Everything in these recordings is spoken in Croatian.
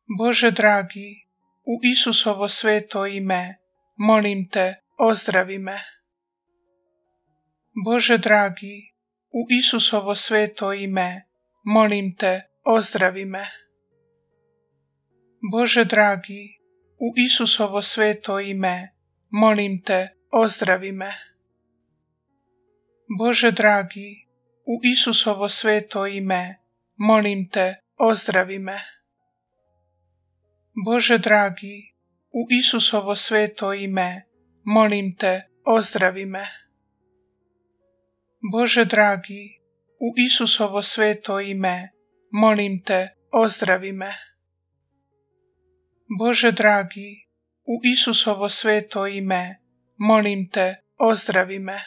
Bože dragi, u Isusovo sveto ime, molim te, ozdravi me. Bože dragi, u Isusovo sveto ime, molim te, ozdravi me. Bože dragi, u Isusovo sveto ime, molim te, ozdravi me. Bože dragi, u Isusovo sveto ime, molim te, ozdravi me. Bože dragi, u Isusovo sveto ime, molim te, ozdravi me. Bože dragi, u Isusovo sveto ime, molim te, ozdravi me. Bože dragi, u Isusovo sveto ime, molim te, ozdravi me.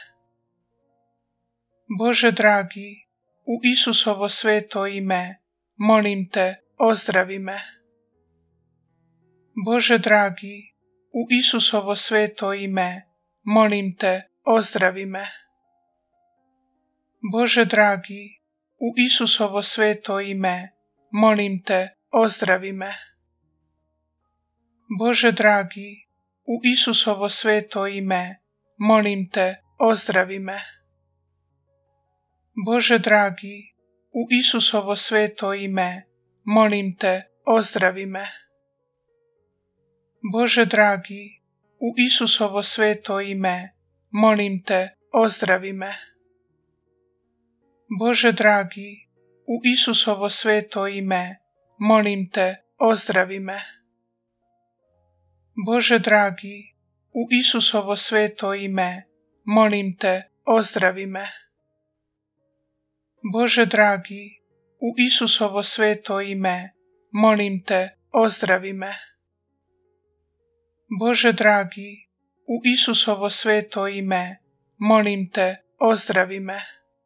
Bože dragi, u Isusovo sveto ime, molim te, ozdravi me. Bože dragi, u Isusovo sveto ime, molim te, ozdravi me. Bože dragi, u Isusovo sveto ime, molim te, ozdravi me. Bože dragi, u Isusovo sveto ime, molim te, ozdravi me. Bože dragi, u Isusovo sveto ime, molim te, ozdravi me. Bože dragi, u Isusovo sveto ime, molim te, ozdravi me. Bože dragi, u Isusovo sveto ime, molim te, ozdravi me. Bože dragi, u Isusovo sveto ime, molim te, ozdravi me. Bože dragi, u Isusovo sveto ime, molim te, ozdravi me. Bože dragi, u Isusovo sveto ime, molim te, ozdravi me.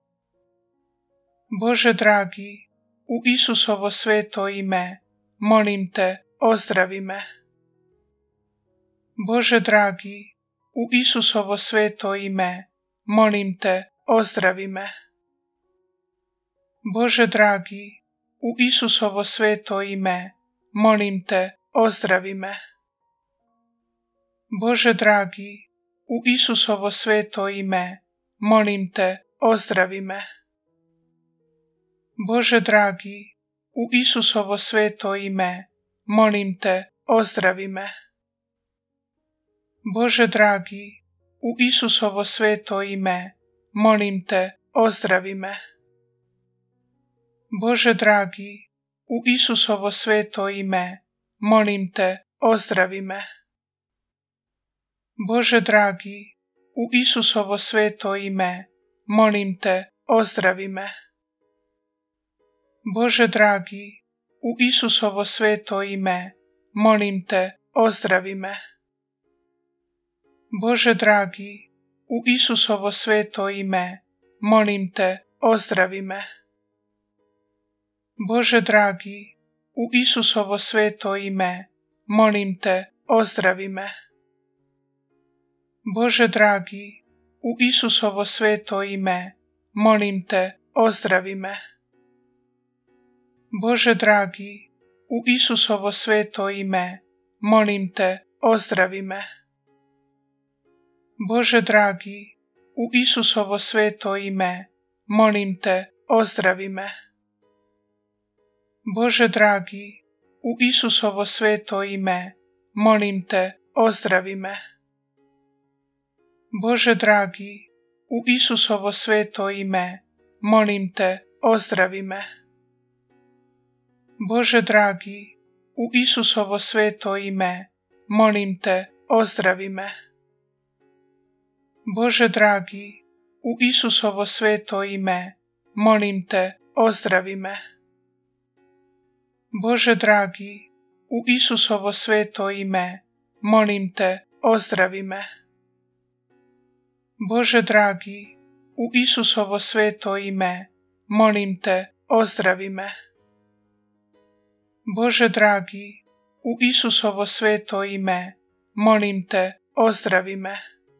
Bože dragi, u Isusovo sveto ime, molim te, ozdravi me. Bože dragi, u Isusovo sveto ime, molim te, ozdravi me. Bože dragi, u Isusovo sveto ime, molim te, ozdravi me. Bože dragi, u Isusovo sveto ime, molim te, ozdravi me. Bože dragi, u Isusovo sveto ime, molim te, ozdravi me. Bože dragi, u Isusovo sveto ime, molim te, ozdravi me. Bože dragi, u Isusovo sveto ime, molim te, ozdravi me. Bože dragi, u Isusovo sveto ime, molim te, ozdravi me. Bože dragi, u Isusovo sveto ime, molim te, ozdravi me. Bože dragi, u Isusovo sveto ime, molim te, ozdravi me. Bože dragi, u Isusovo sveto ime, molim te, ozdravi me. Bože dragi, u Isusovo sveto ime, molim te, ozdravi me. Bože dragi, u Isusovo sveto ime, molim te, ozdravi me. Bože dragi, u Isusovo sveto ime, molim te, ozdravi me. Bože dragi, u Isusovo sveto ime, molim te, ozdravi me. Bože dragi, u Isusovo sveto ime, molim te, ozdravi me. Bože dragi, u Isusovo sveto ime, molim te, ozdravi me. Bože dragi, u Isusovo sveto ime, molim te, ozdravi me. Bože dragi, u Isusovo sveto ime, molim te, ozdravi me. Bože dragi, u Isusovo sveto ime, molim te, ozdravi me. Bože dragi, u Isusovo sveto ime, molim te, ozdravi me.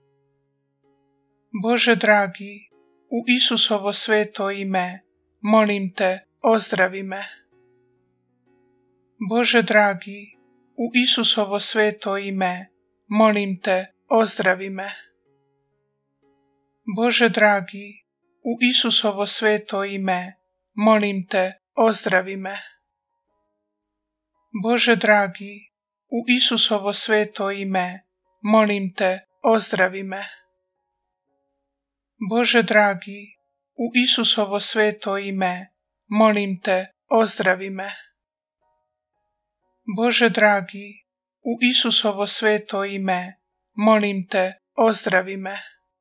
Bože dragi, u Isusovo sveto ime, molim te, ozdravi me. Bože dragi, u Isusovo sveto ime, molim te, ozdravi me. Bože dragi, u Isusovo sveto ime, molim te, ozdravi me. Bože dragi, u Isusovo sveto ime, molim te, ozdravi me. Bože dragi, u Isusovo sveto ime, molim te, ozdravi me. Bože dragi, u Isusovo sveto ime, molim te, ozdravi me.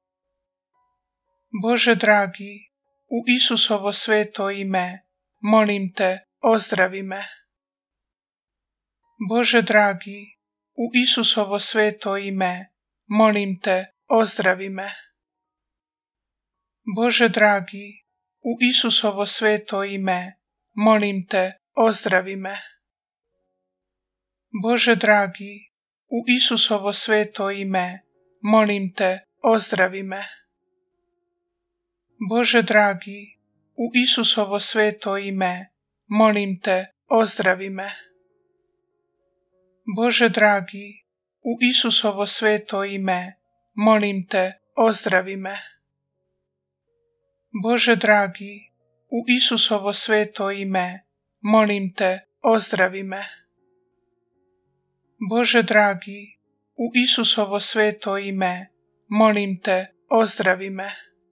Bože dragi, u Isusovo sveto ime, molim te, ozdravi me. Bože dragi, u Isusovo sveto ime, molim te, ozdravi me. Bože dragi, u Isusovo sveto ime, molim te, ozdravi me. Bože dragi, u Isusovo sveto ime, molim te, ozdravi me. Bože dragi, u Isusovo sveto ime, molim te, ozdravi me. Bože dragi, u Isusovo sveto ime, molim te, ozdravi me. Bože dragi, u Isusovo sveto ime, molim te, ozdravi me. Bože dragi, u Isusovo sveto ime, molim te, ozdravi me.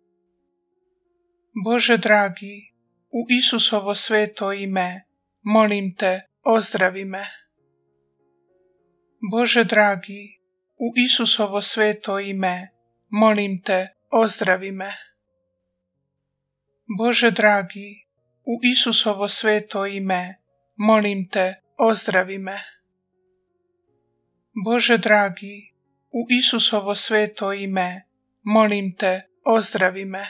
Bože dragi, u Isusovo sveto ime, molim te, ozdravi me. Bože dragi, u Isusovo sveto ime, molim te, ozdravi me. Bože dragi, u Isusovo sveto ime, molim te, ozdravi me. Bože dragi, u Isusovo sveto ime, molim te, ozdravi me.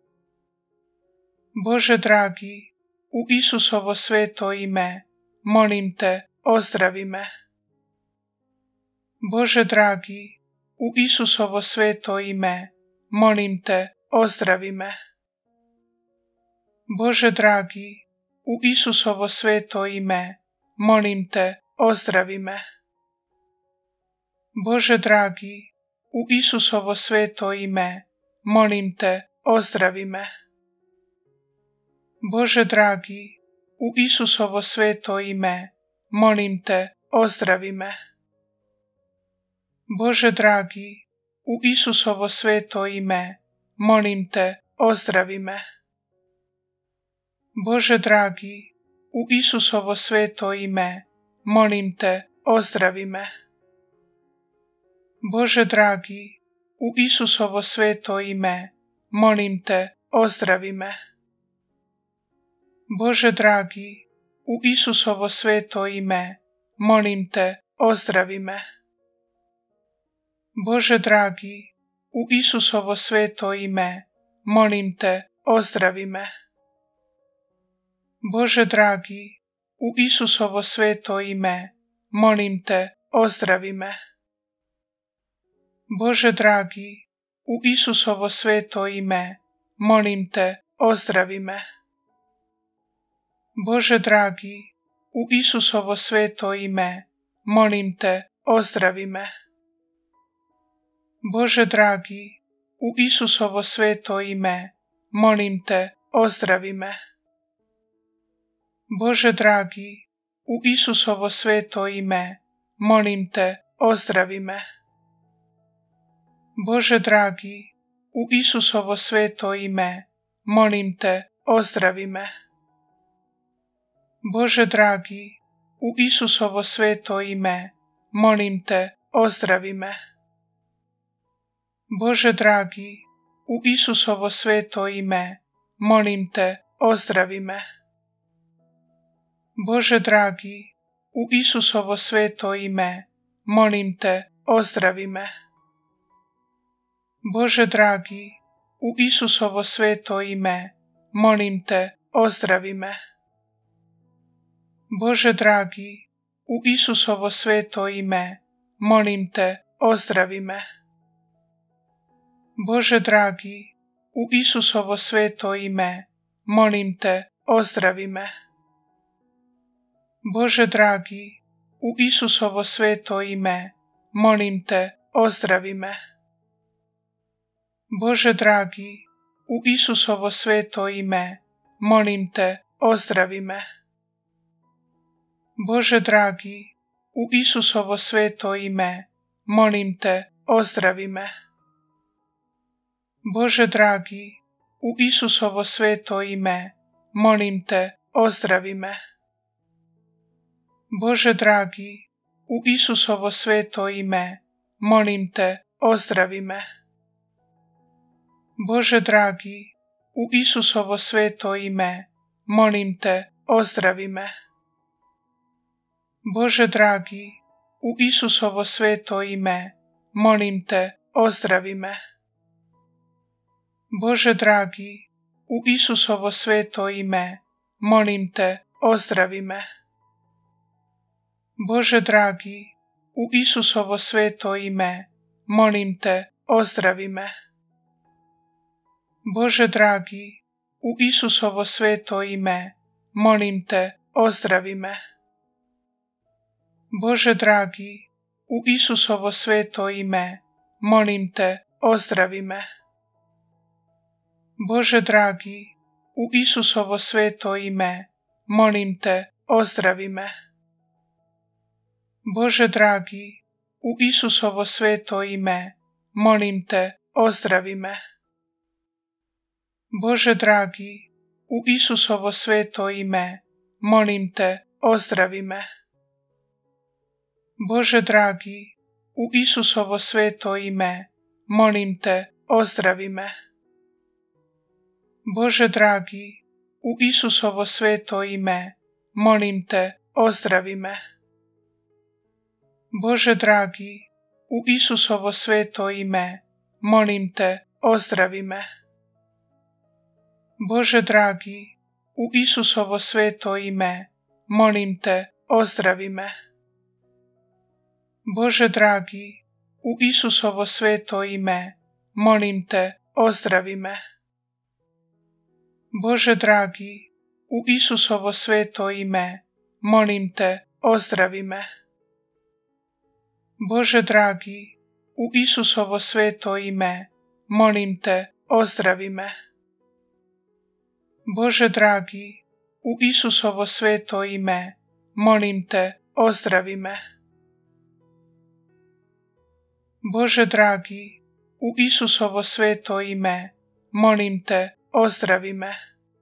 Bože dragi, u Isusovo sveto ime, molim te, ozdravi me. Bože dragi, u Isusovo sveto ime, molim te, ozdravi me. Bože dragi, u Isusovo sveto ime, molim te, ozdravi me. Bože dragi, u Isusovo sveto ime, molim te, ozdravi me. Bože dragi, u Isusovo sveto ime, molim te, ozdravi me. Bože dragi, u Isusovo sveto ime, molim te, ozdravi me. Bože dragi, u Isusovo sveto ime, molim te, ozdravi me. Bože dragi, u Isusovo sveto ime, molim te, ozdravi me. Bože dragi, u Isusovo sveto ime, molim te, ozdravi me. Bože dragi, u Isusovo sveto ime, molim te, ozdravi me. Bože dragi, u Isusovo sveto ime, molim te, ozdravi me. Bože dragi, u Isusovo sveto ime, molim te, ozdravi me. Bože dragi, u Isusovo sveto ime, molim te, ozdravi me. Bože dragi, u Isusovo sveto ime, molim te, ozdravi me. Bože dragi, u Isusovo sveto ime, molim te, ozdravi me. Bože dragi, u Isusovo sveto ime, molim te, ozdravi me. Bože dragi, u Isusovo sveto ime, molim te, ozdravi me. Bože dragi, u Isusovo sveto ime, molim te, ozdravi me. Bože dragi, u Isusovo sveto ime, molim te, ozdravi me. Bože dragi, u Isusovo sveto ime, molim te, ozdravi me. Bože dragi, u Isusovo sveto ime, molim te, ozdravi me. Bože dragi, u Isusovo sveto ime, molim te, ozdravi me. Bože dragi, u Isusovo sveto ime, molim te, ozdravi me. Bože dragi, u Isusovo sveto ime, molim te, ozdravi me. Bože dragi, u Isusovo sveto ime, molim te, ozdravi me. Bože dragi, u Isusovo sveto ime, molim te, ozdravi me. Bože dragi, u Isusovo sveto ime, molim te, ozdravi me. Bože dragi, u Isusovo sveto ime, molim te, ozdravi me. Bože dragi, u Isusovo sveto ime, molim te, ozdravi me. Bože dragi, u Isusovo sveto ime, molim te, ozdravi me. Bože dragi, u Isusovo sveto ime, molim te, ozdravi me. Bože dragi, u Isusovo sveto ime, molim te, ozdravi me. Bože dragi, u Isusovo sveto ime, molim te, ozdravi me. Bože dragi, u Isusovo sveto ime, molim te, ozdravi me. Bože dragi, u Isusovo sveto ime, molim te, ozdravi me. Bože dragi, u Isusovo sveto ime, molim te, ozdravi me. Bože dragi, u Isusovo sveto ime, molim te, ozdravi me. Bože dragi, u Isusovo sveto ime, molim te, ozdravi me. Bože dragi, u Isusovo sveto ime, molim te, ozdravi me. Bože dragi, u Isusovo sveto ime, molim te, ozdravi me. Bože dragi, u Isusovo sveto ime, molim te, ozdravi me. Bože dragi, u Isusovo sveto ime, molim te, ozdravi me. Bože dragi, u Isusovo sveto ime, molim te, ozdravi me. Bože dragi, u Isusovo sveto ime, molim te, ozdravi me. Bože dragi, u Isusovo sveto ime, molim te, ozdravi me.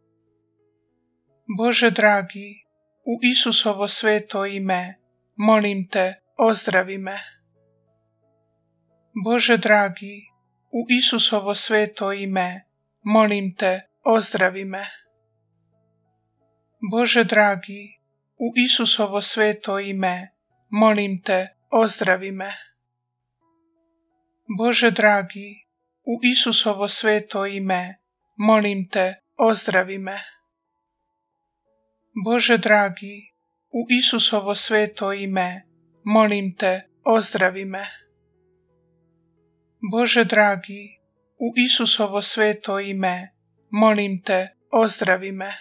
Bože dragi, u Isusovo sveto ime, molim te, ozdravi me. Bože dragi, u Isusovo sveto ime, molim te, ozdravi me. Bože dragi, u Isusovo sveto ime, molim te, ozdravi me. Bože dragi, u Isusovo sveto ime, molim te, ozdravi me. Bože dragi, u Isusovo sveto ime, molim te, ozdravi me. Bože dragi, u Isusovo sveto ime, molim te, ozdravi me.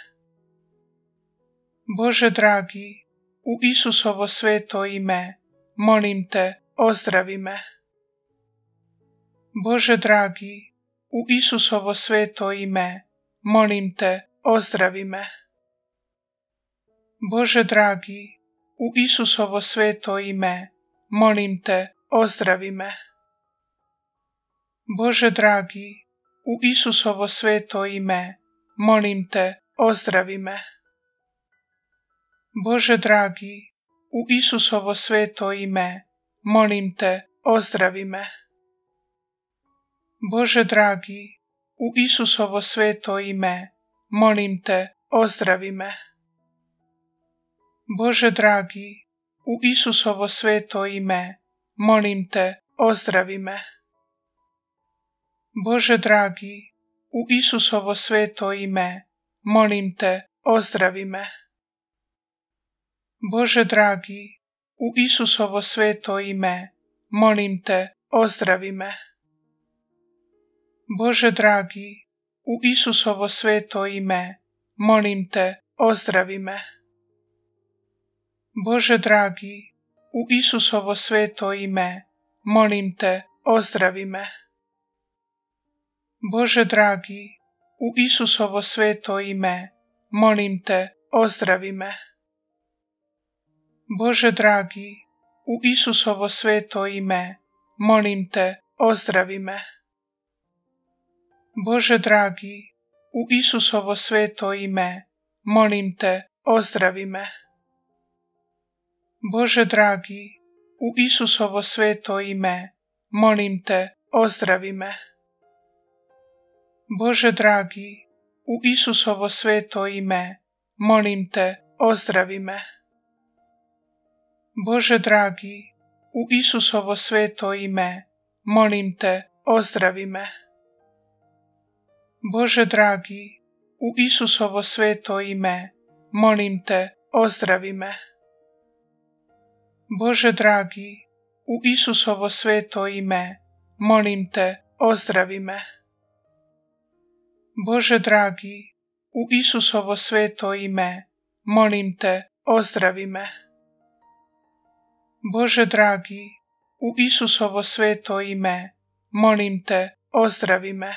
Bože dragi, u Isusovo sveto ime, molim te, ozdravi me. Bože dragi, u Isusovo sveto ime, molim te, ozdravi me. Bože dragi, u Isusovo sveto ime, molim te, ozdravi me. Bože dragi, u Isusovo sveto ime, molim te, ozdravi me. Bože dragi, u Isusovo sveto ime, molim te, ozdravi me. Bože dragi, u Isusovo sveto ime, molim te, ozdravi me. Bože dragi, u Isusovo sveto ime, molim te, ozdravi me. Bože dragi, u Isusovo sveto ime, molim te, ozdravi me. Bože dragi, u Isusovo sveto ime, molim te, ozdravi me. Bože dragi, u Isusovo sveto ime, molim te, ozdravi me. Bože dragi, u Isusovo sveto ime, molim te, ozdravi me. Bože dragi, u Isusovo sveto ime, molim te, ozdravi me. Bože dragi, u Isusovo sveto ime, molim te, ozdravi me. Bože dragi, u Isusovo sveto ime, molim te, ozdravi me. Bože dragi, u Isusovo sveto ime, molim te, ozdravi me. Bože dragi, u Isusovo sveto ime, molim te, ozdravi me. Bože dragi, u Isusovo sveto ime, molim te, ozdravi me. Bože dragi, u Isusovo sveto ime, molim te, ozdravi me. Bože dragi, u Isusovo sveto ime, molim te, ozdravi me. Bože dragi, u Isusovo sveto ime, molim te, ozdravi me. Bože dragi, u Isusovo sveto ime, molim te, ozdravi me.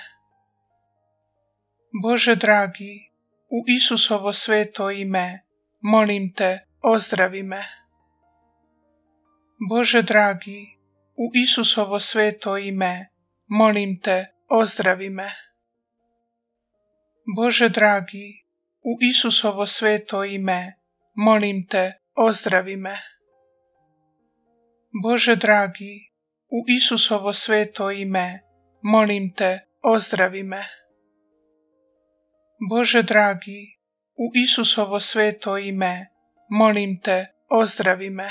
Bože dragi, u Isusovo sveto ime, molim te, ozdravi me. Bože dragi, u Isusovo sveto ime, molim te, ozdravi me. Bože dragi, u Isusovo sveto ime, molim te, ozdravi me. Bože dragi, u Isusovo sveto ime, molim te, ozdravi me. Bože dragi, u Isusovo sveto ime, molim te, ozdravi me.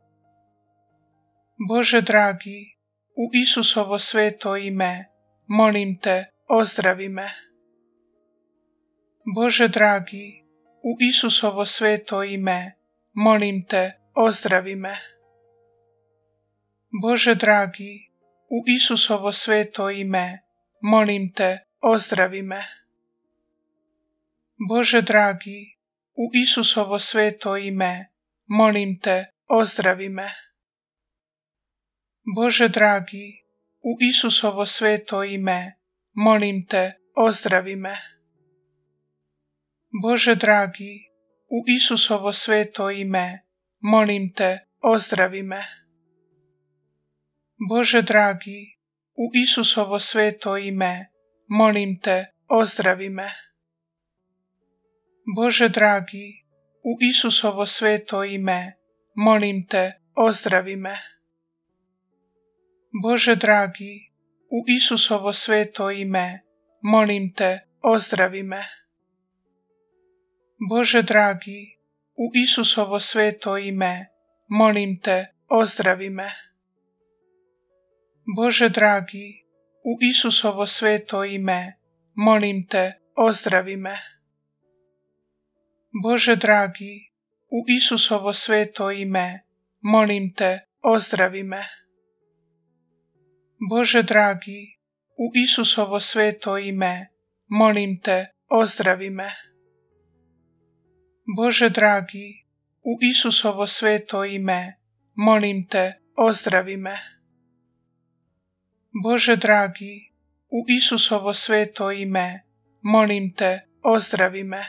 Bože dragi, u Isusovo sveto ime, molim te, ozdravi me. Bože dragi, u Isusovo sveto ime, molim te, ozdravi me. Bože dragi, u Isusovo sveto ime, molim te, ozdravi me. Bože dragi, u Isusovo sveto ime, molim te, ozdravi me. Bože dragi, u Isusovo sveto ime, molim te, ozdravi me. Bože dragi, u Isusovo sveto ime, molim te, ozdravi me. Bože dragi, u Isusovo sveto ime, molim te, ozdravi me. Bože dragi, u Isusovo sveto ime, molim te, ozdravi me. Bože dragi, u Isusovo sveto ime, molim te, ozdravi me. Bože dragi, u Isusovo sveto ime, molim te, ozdravi me. Bože dragi, u Isusovo sveto ime, molim te, ozdravi me. Bože dragi, u Isusovo sveto ime, molim te, ozdravi me. Bože dragi, u Isusovo sveto ime, molim te, ozdravi me. Bože dragi, u Isusovo sveto ime, molim te, ozdravi me. Bože dragi, u Isusovo sveto ime, molim te, ozdravi me.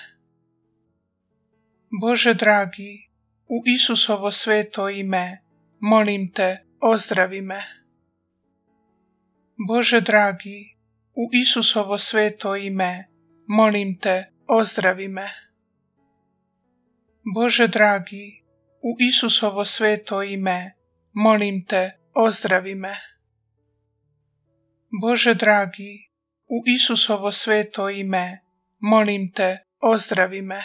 Bože dragi, u Isusovo sveto ime, molim te, ozdravi me. Bože dragi, u Isusovo sveto ime, molim te, ozdravi me. Bože dragi, u Isusovo sveto ime, molim te, ozdravi me. Bože dragi, u Isusovo sveto ime, molim te, ozdravi me.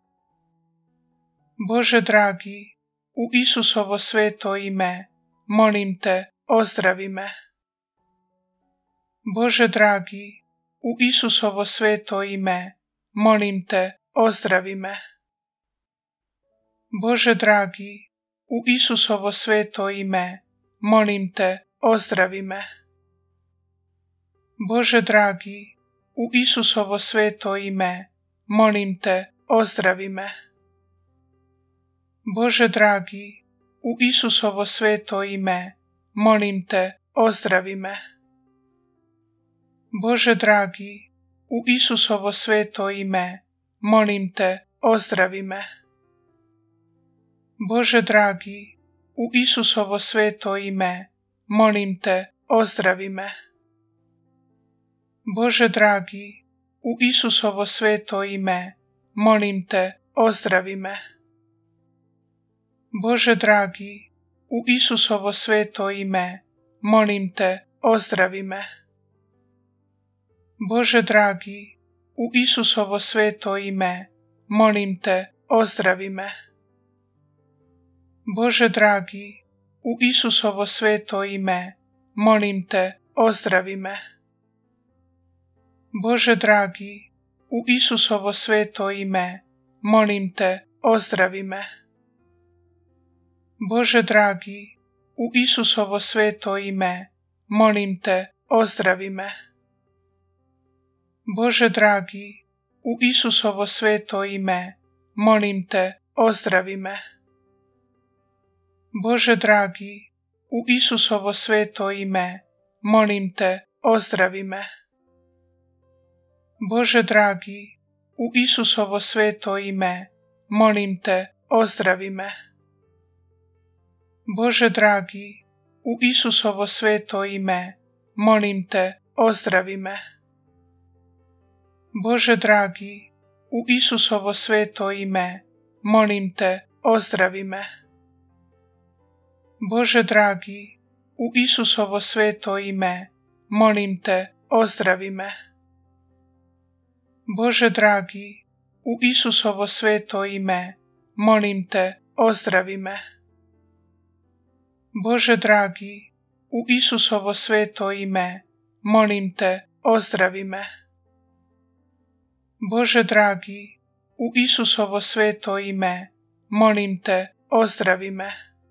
Bože dragi, u Isusovo sveto ime, molim te, ozdravi me. Bože dragi, u Isusovo sveto ime, molim te, ozdravi me. Bože dragi, u Isusovo sveto ime, molim te, ozdravi me. Bože dragi, u Isusovo sveto ime, molim te, ozdravi me. Bože dragi, u Isusovo sveto ime, molim te, ozdravi me. Bože dragi, u Isusovo sveto ime, molim te, ozdravi me. Bože dragi, u Isusovo sveto ime, molim te, ozdravi me. Bože dragi, u Isusovo sveto ime, molim te, ozdravi me. Bože dragi, u Isusovo sveto ime, molim te, ozdravi me. Bože dragi, u Isusovo sveto ime, molim te, ozdravi me. Bože dragi, u Isusovo sveto ime, molim te, ozdravi me. Bože dragi, u Isusovo sveto ime, molim te, ozdravi me. Bože dragi, u Isusovo sveto ime, molim te, ozdravi me. Bože dragi, u Isusovo sveto ime, molim te, ozdravi me. Bože dragi, u Isusovo sveto ime, molim te, ozdravi me. Bože dragi, u Isusovo sveto ime, molim te, ozdravi me. Bože dragi, u Isusovo sveto ime, molim te, ozdravi me. Bože dragi, u Isusovo sveto ime, molim te, ozdravi me. Bože dragi, u Isusovo sveto ime, molim te, ozdravi me. Bože dragi, u Isusovo sveto ime, molim te, ozdravi me. Bože dragi, u Isusovo sveto ime, molim te, ozdravi me. Bože dragi, u Isusovo sveto ime, molim te, ozdravi me.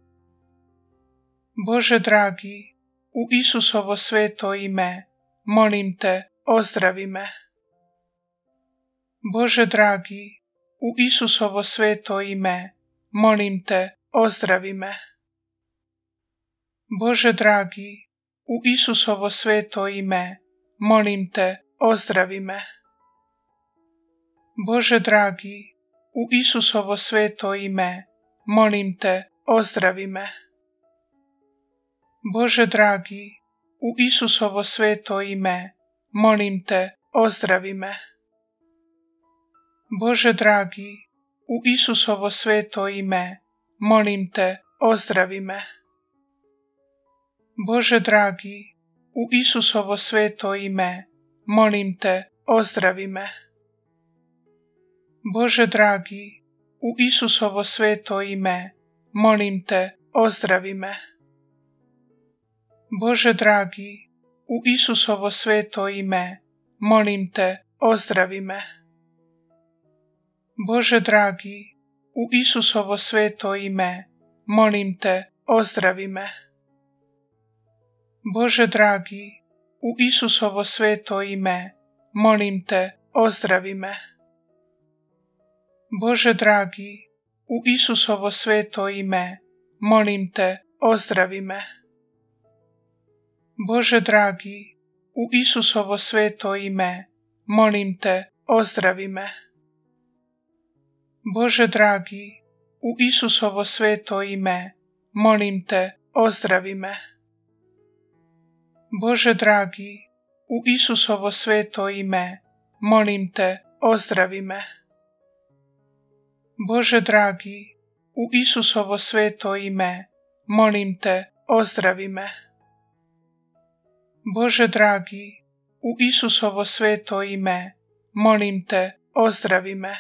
Bože dragi, u Isusovo sveto ime, molim te, ozdravi me. Bože dragi, u Isusovo sveto ime, molim te, ozdravi me. Bože dragi, u Isusovo sveto ime, molim te, ozdravi me. Bože dragi, u Isusovo sveto ime, molim te, ozdravi me. Bože dragi, u Isusovo sveto ime, molim te, ozdravi me. Bože dragi, u Isusovo sveto ime, molim te, ozdravi me. Bože dragi, u Isusovo sveto ime, molim te, ozdravi me. Bože dragi, u Isusovo sveto ime, molim te, ozdravi me. Bože dragi, u Isusovo sveto ime, molim te, ozdravi me. Bože dragi, u Isusovo sveto ime, molim te, ozdravi me. Bože dragi, u Isusovo sveto ime, molim te, ozdravi me. Bože dragi, u Isusovo sveto ime, molim te, ozdravi me. Bože dragi, u Isusovo sveto ime, molim te, ozdravi me. Bože dragi, u Isusovo sveto ime, molim te, ozdravi me. Bože dragi, u Isusovo sveto ime, molim te, ozdravi me. Bože dragi, u Isusovo sveto ime, molim te, ozdravi me. Bože dragi, u Isusovo sveto ime, molim te, ozdravi me.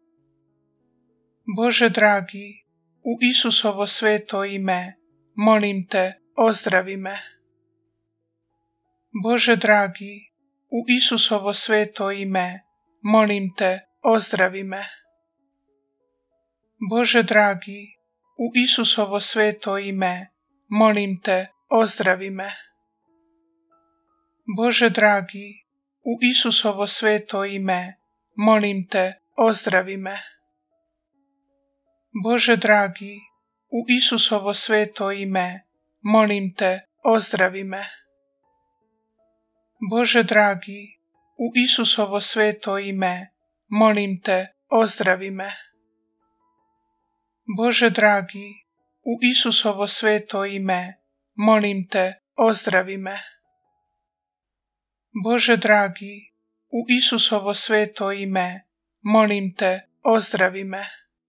Bože dragi, u Isusovo sveto ime, molim te, ozdravi me. Bože dragi, u Isusovo sveto ime, molim te, ozdravi me. Bože dragi, u Isusovo sveto ime, molim te, ozdravi me. Bože dragi, u Isusovo sveto ime, molim te, ozdravi me. Bože dragi, u Isusovo sveto ime, molim te, ozdravi me. Bože dragi, u Isusovo sveto ime, molim te, ozdravi me. Bože dragi, u Isusovo sveto ime, molim te, ozdravi me. Bože dragi, u Isusovo sveto ime, molim te, ozdravi me.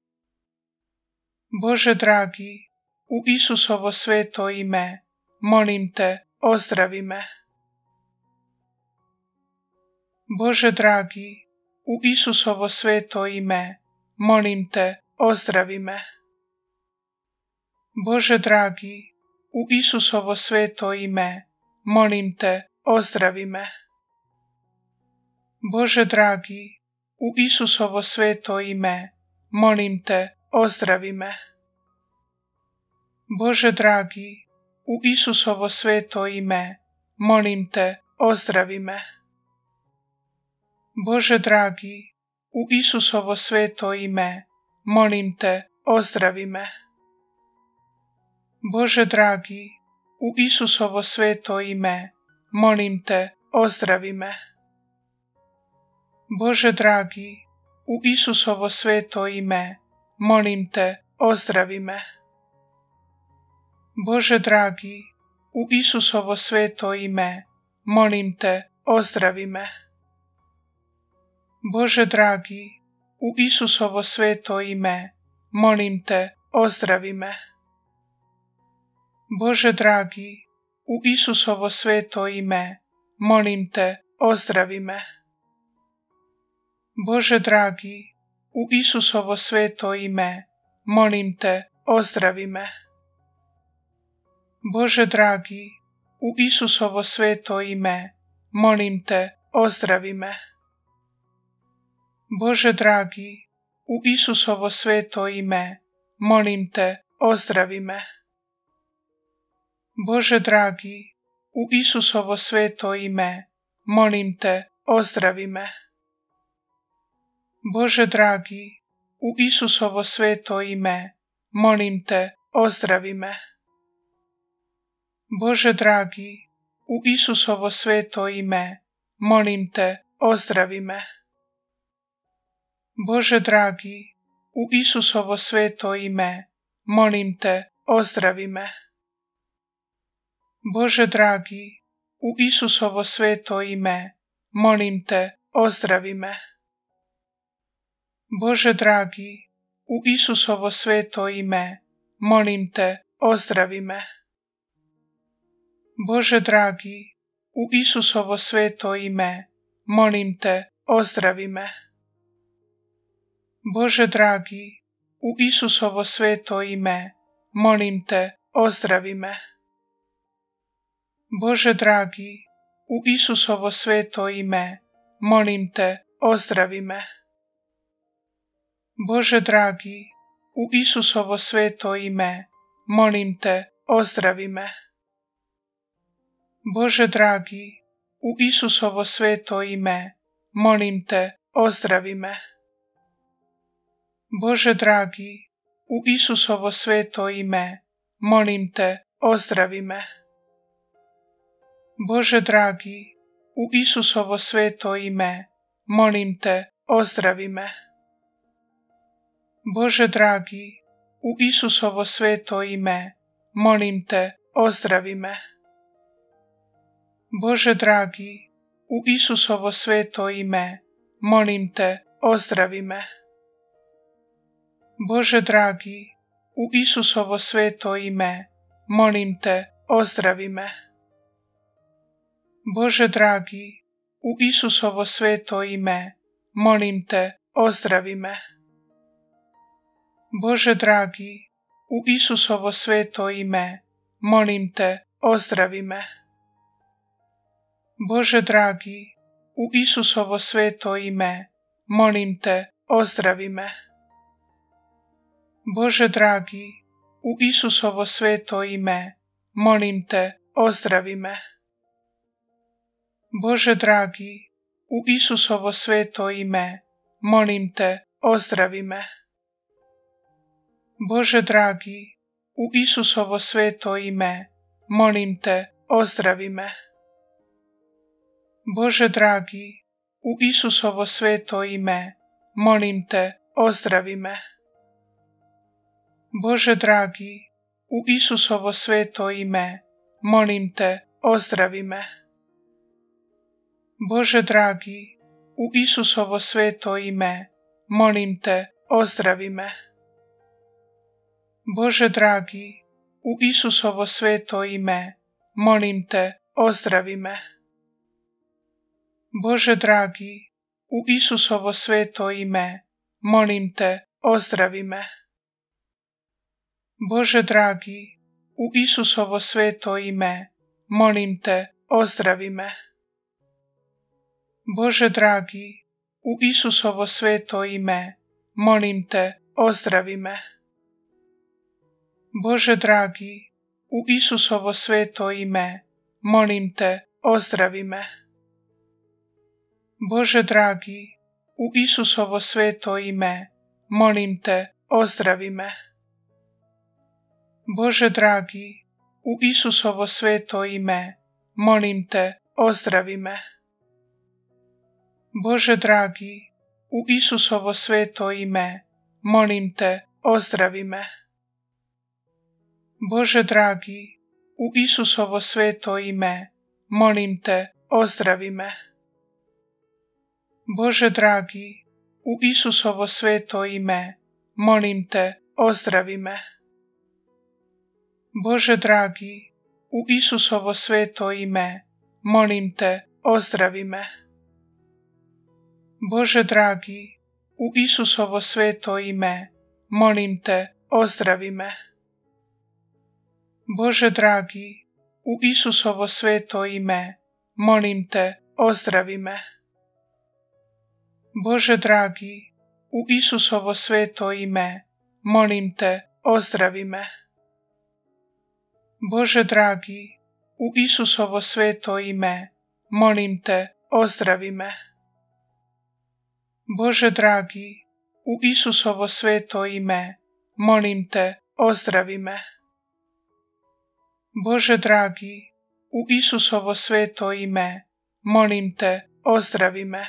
Bože dragi, u Isusovo sveto ime, molim te, ozdravi me. Bože dragi, u Isusovo sveto ime, molim te, ozdravi me. Bože dragi, u Isusovo sveto ime, molim te, ozdravi me. Bože dragi, u Isusovo sveto ime, molim te, ozdravi me. Bože dragi, u Isusovo sveto ime, molim te, ozdravi me. Bože dragi, u Isusovo sveto ime, molim te, ozdravi me. Bože dragi, u Isusovo sveto ime, molim te, ozdravi me. Bože dragi, u Isusovo sveto ime, molim te, ozdravi me. Bože dragi, u Isusovo sveto ime, molim te, ozdravi me. Bože dragi, u Isusovo sveto ime, molim te, ozdravi me. Bože dragi, u Isusovo sveto ime, molim te, ozdravi me. Bože dragi, u Isusovo sveto ime, molim te, ozdravi me. Bože dragi, u Isusovo sveto ime, molim te, ozdravi me. Bože dragi, u Isusovo sveto ime, molim te, ozdravi me. Bože dragi, u Isusovo sveto ime, molim te, ozdravi me. Bože dragi, u Isusovo sveto ime, molim te, ozdravi me. Bože dragi, u Isusovo sveto ime, molim te, ozdravi me. Bože dragi, u Isusovo sveto ime, molim te, ozdravi me. Bože dragi, u Isusovo sveto ime, molim te, ozdravi me. Bože dragi, u Isusovo sveto ime, molim te, ozdravi me. Bože dragi, u Isusovo sveto ime, molim te, ozdravi me. Bože dragi, u Isusovo sveto ime, molim te, ozdravi me. Bože dragi, u Isusovo sveto ime, molim te, ozdravi me. Bože dragi, u Isusovo sveto ime, molim te, ozdravi me. Bože dragi, u Isusovo sveto ime, molim te, ozdravi me. Bože dragi, u Isusovo sveto ime, molim te, ozdravi me. Bože dragi, u Isusovo sveto ime, molim te, ozdravi me. Bože dragi, u Isusovo sveto ime, molim te, ozdravi me. Bože dragi, u Isusovo sveto ime, molim te, ozdravi me. Bože dragi, u Isusovo sveto ime, molim te, ozdravi me. Bože dragi, u Isusovo sveto ime, molim te, ozdravi me. Bože dragi, u Isusovo sveto ime, molim te, ozdravi me. Bože dragi, u Isusovo sveto ime, molim te, ozdravi me. Bože dragi, u Isusovo sveto ime, molim te, ozdravi me. Bože dragi, u Isusovo sveto ime, molim te, ozdravi me. Bože dragi, u Isusovo sveto ime, molim te, ozdravi me. Bože dragi, u Isusovo sveto ime, molim te, ozdravi me. Bože dragi, u Isusovo sveto ime, molim te, ozdravi me. Bože dragi, u Isusovo sveto ime, molim te, ozdravi me. Bože dragi, u Isusovo sveto ime, molim te, ozdravi me. Bože dragi, u Isusovo sveto ime, molim te, ozdravi me. Bože dragi, u Isusovo sveto ime, molim te, ozdravi me. Bože dragi, u Isusovo sveto ime, molim te, ozdravi me. Bože dragi, u Isusovo sveto ime, molim te, ozdravi me. Bože dragi, u Isusovo sveto ime, molim te, ozdravi me. Bože dragi, u Isusovo sveto ime, molim te, ozdravi me. Bože dragi, u Isusovo sveto ime, molim te, ozdravi me. Bože dragi, u Isusovo sveto ime, molim te, ozdravi me. Bože dragi, u Isusovo sveto ime, molim te, ozdravi me. Bože dragi, u Isusovo sveto ime, molim te, ozdravi me. Bože dragi, u Isusovo sveto ime, molim te, ozdravi me. Bože dragi, u Isusovo sveto ime, molim te, ozdravi me. Bože dragi, u Isusovo sveto ime, molim te, ozdravi me. Bože dragi, u Isusovo sveto ime, molim te, ozdravi me. Bože dragi, u Isusovo sveto ime, molim te, ozdravi me. Bože dragi, u Isusovo sveto ime, molim te, ozdravi me.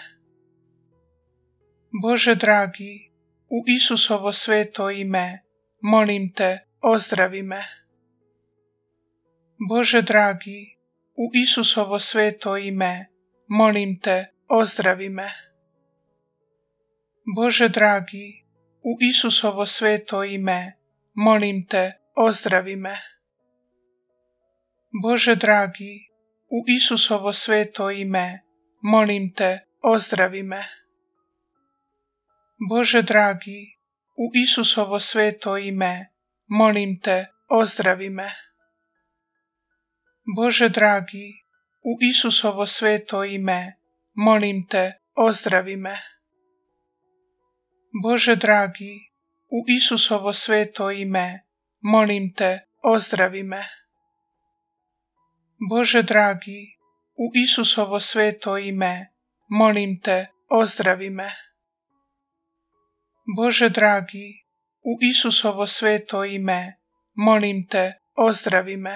Bože dragi, u Isusovo sveto ime, molim te, ozdravi me. Bože dragi, u Isusovo sveto ime, molim te, ozdravi me. Bože dragi, u Isusovo sveto ime, molim te, ozdravi me. Bože dragi, u Isusovo sveto ime, molim te, ozdravi me. Bože dragi, u Isusovo sveto ime, molim te, ozdravi me. Bože dragi, u Isusovo sveto ime, molim te, ozdravi me. Bože dragi, u Isusovo sveto ime, molim te, ozdravi me. Bože dragi, u Isusovo sveto ime, molim te, ozdravi me. Bože dragi, u Isusovo sveto ime, molim te, ozdravi me.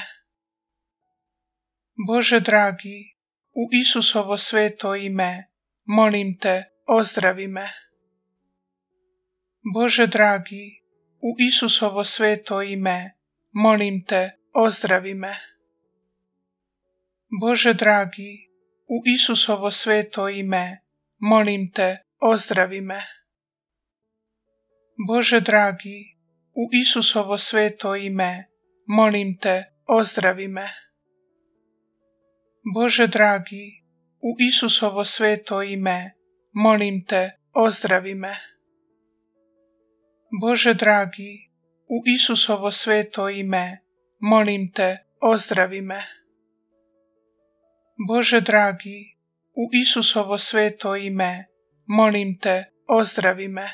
Bože dragi, u Isusovo sveto ime, molim te, ozdravi me. Bože dragi, u Isusovo sveto ime, molim te, ozdravi me. Bože dragi, u Isusovo sveto ime, molim te, ozdravi me. Bože dragi, u Isusovo sveto ime, molim te, ozdravi me. Bože dragi, u Isusovo sveto ime, molim te, ozdravi me. Bože dragi, u Isusovo sveto ime, molim te, ozdravi me. Bože dragi, u Isusovo sveto ime, molim te, ozdravi me.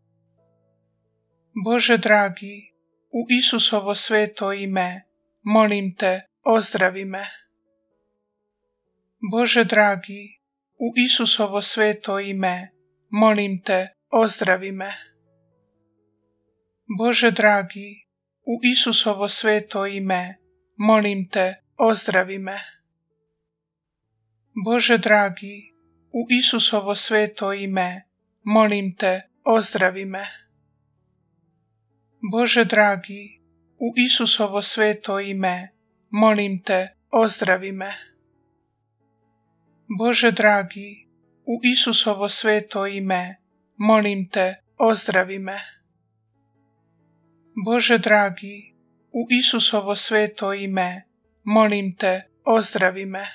Bože dragi, u Isusovo sveto ime, molim te, ozdravi me. Bože dragi, u Isusovo sveto ime, molim te, ozdravi me. Bože dragi, u Isusovo sveto ime, molim te, ozdravi me. Bože dragi, u Isusovo sveto ime, molim te, ozdravi me. Bože dragi, u Isusovo sveto ime, molim te, ozdravi me. Bože dragi, u Isusovo sveto ime, molim te, ozdravi me. Bože dragi, u Isusovo sveto ime, molim te, ozdravi me.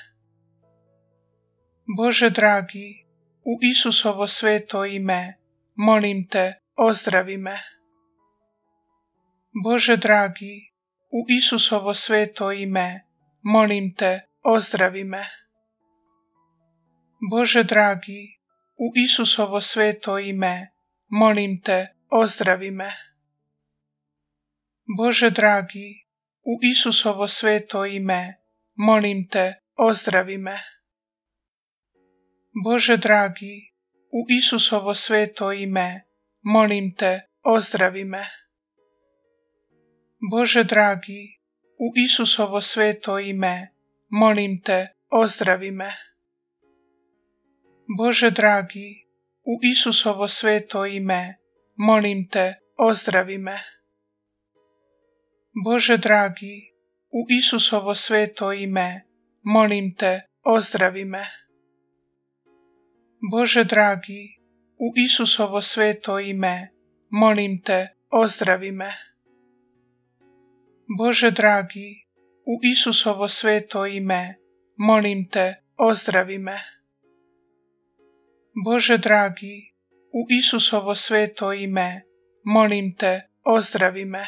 Bože dragi, u Isusovo sveto ime, molim te, ozdravi me. Bože dragi, u Isusovo sveto ime, molim te, ozdravi me. Bože dragi, u Isusovo sveto ime, molim te, ozdravi me. Bože dragi, u Isusovo sveto ime, molim te, ozdravi me. Bože dragi, u Isusovo sveto ime, molim te, ozdravi me. Bože dragi, u Isusovo sveto ime, molim te, ozdravi me. Bože dragi, u Isusovo sveto ime, molim te, ozdravi me. Bože dragi, u Isusovo sveto ime, molim te, ozdravi me. Bože dragi, u Isusovo sveto ime, molim te, ozdravi me. Bože dragi, u Isusovo sveto ime, molim te, ozdravi me. Bože dragi, u Isusovo sveto ime, molim te, ozdravi me.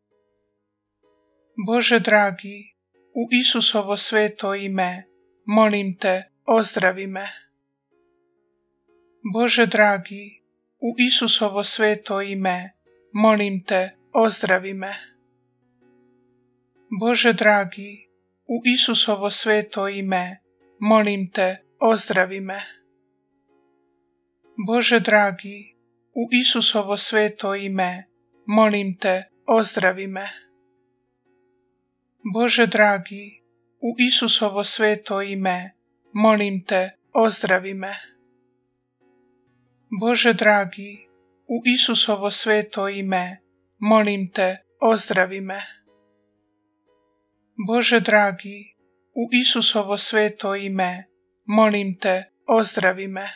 Bože dragi, u Isusovo sveto ime, molim te, ozdravi me. Bože dragi, u Isusovo sveto ime, molim te, ozdravi me. Bože dragi, u Isusovo sveto ime, molim te, ozdravi me. Bože dragi, u Isusovo sveto ime, molim te, ozdravi me. Bože dragi, u Isusovo sveto ime, molim te, ozdravi me. Bože dragi, u Isusovo sveto ime, molim te, ozdravi me. Bože dragi, u Isusovo sveto ime, molim te, ozdravi me.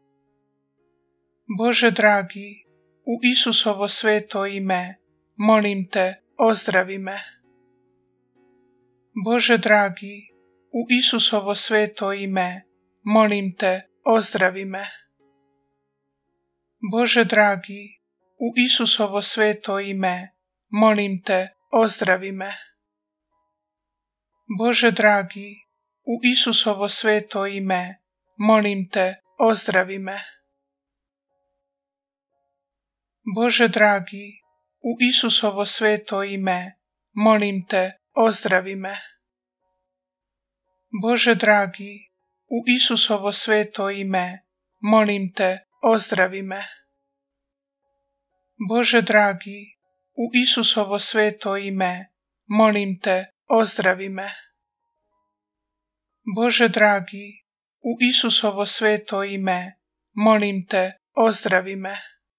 Bože dragi, u Isusovo sveto ime, molim te, ozdravi me. Bože dragi, u Isusovo sveto ime, molim te, ozdravi me. Bože dragi, u Isusovo sveto ime, molim te, ozdravi me. Bože dragi, u Isusovo sveto ime, molim te, ozdravi me. Bože dragi, u Isusovo sveto ime, molim te, ozdravi me. Bože dragi, u Isusovo sveto ime, molim te, ozdravi me. Bože dragi, u Isusovo sveto ime, molim te, ozdravi me. Bože dragi, u Isusovo sveto ime, molim te, ozdravi me.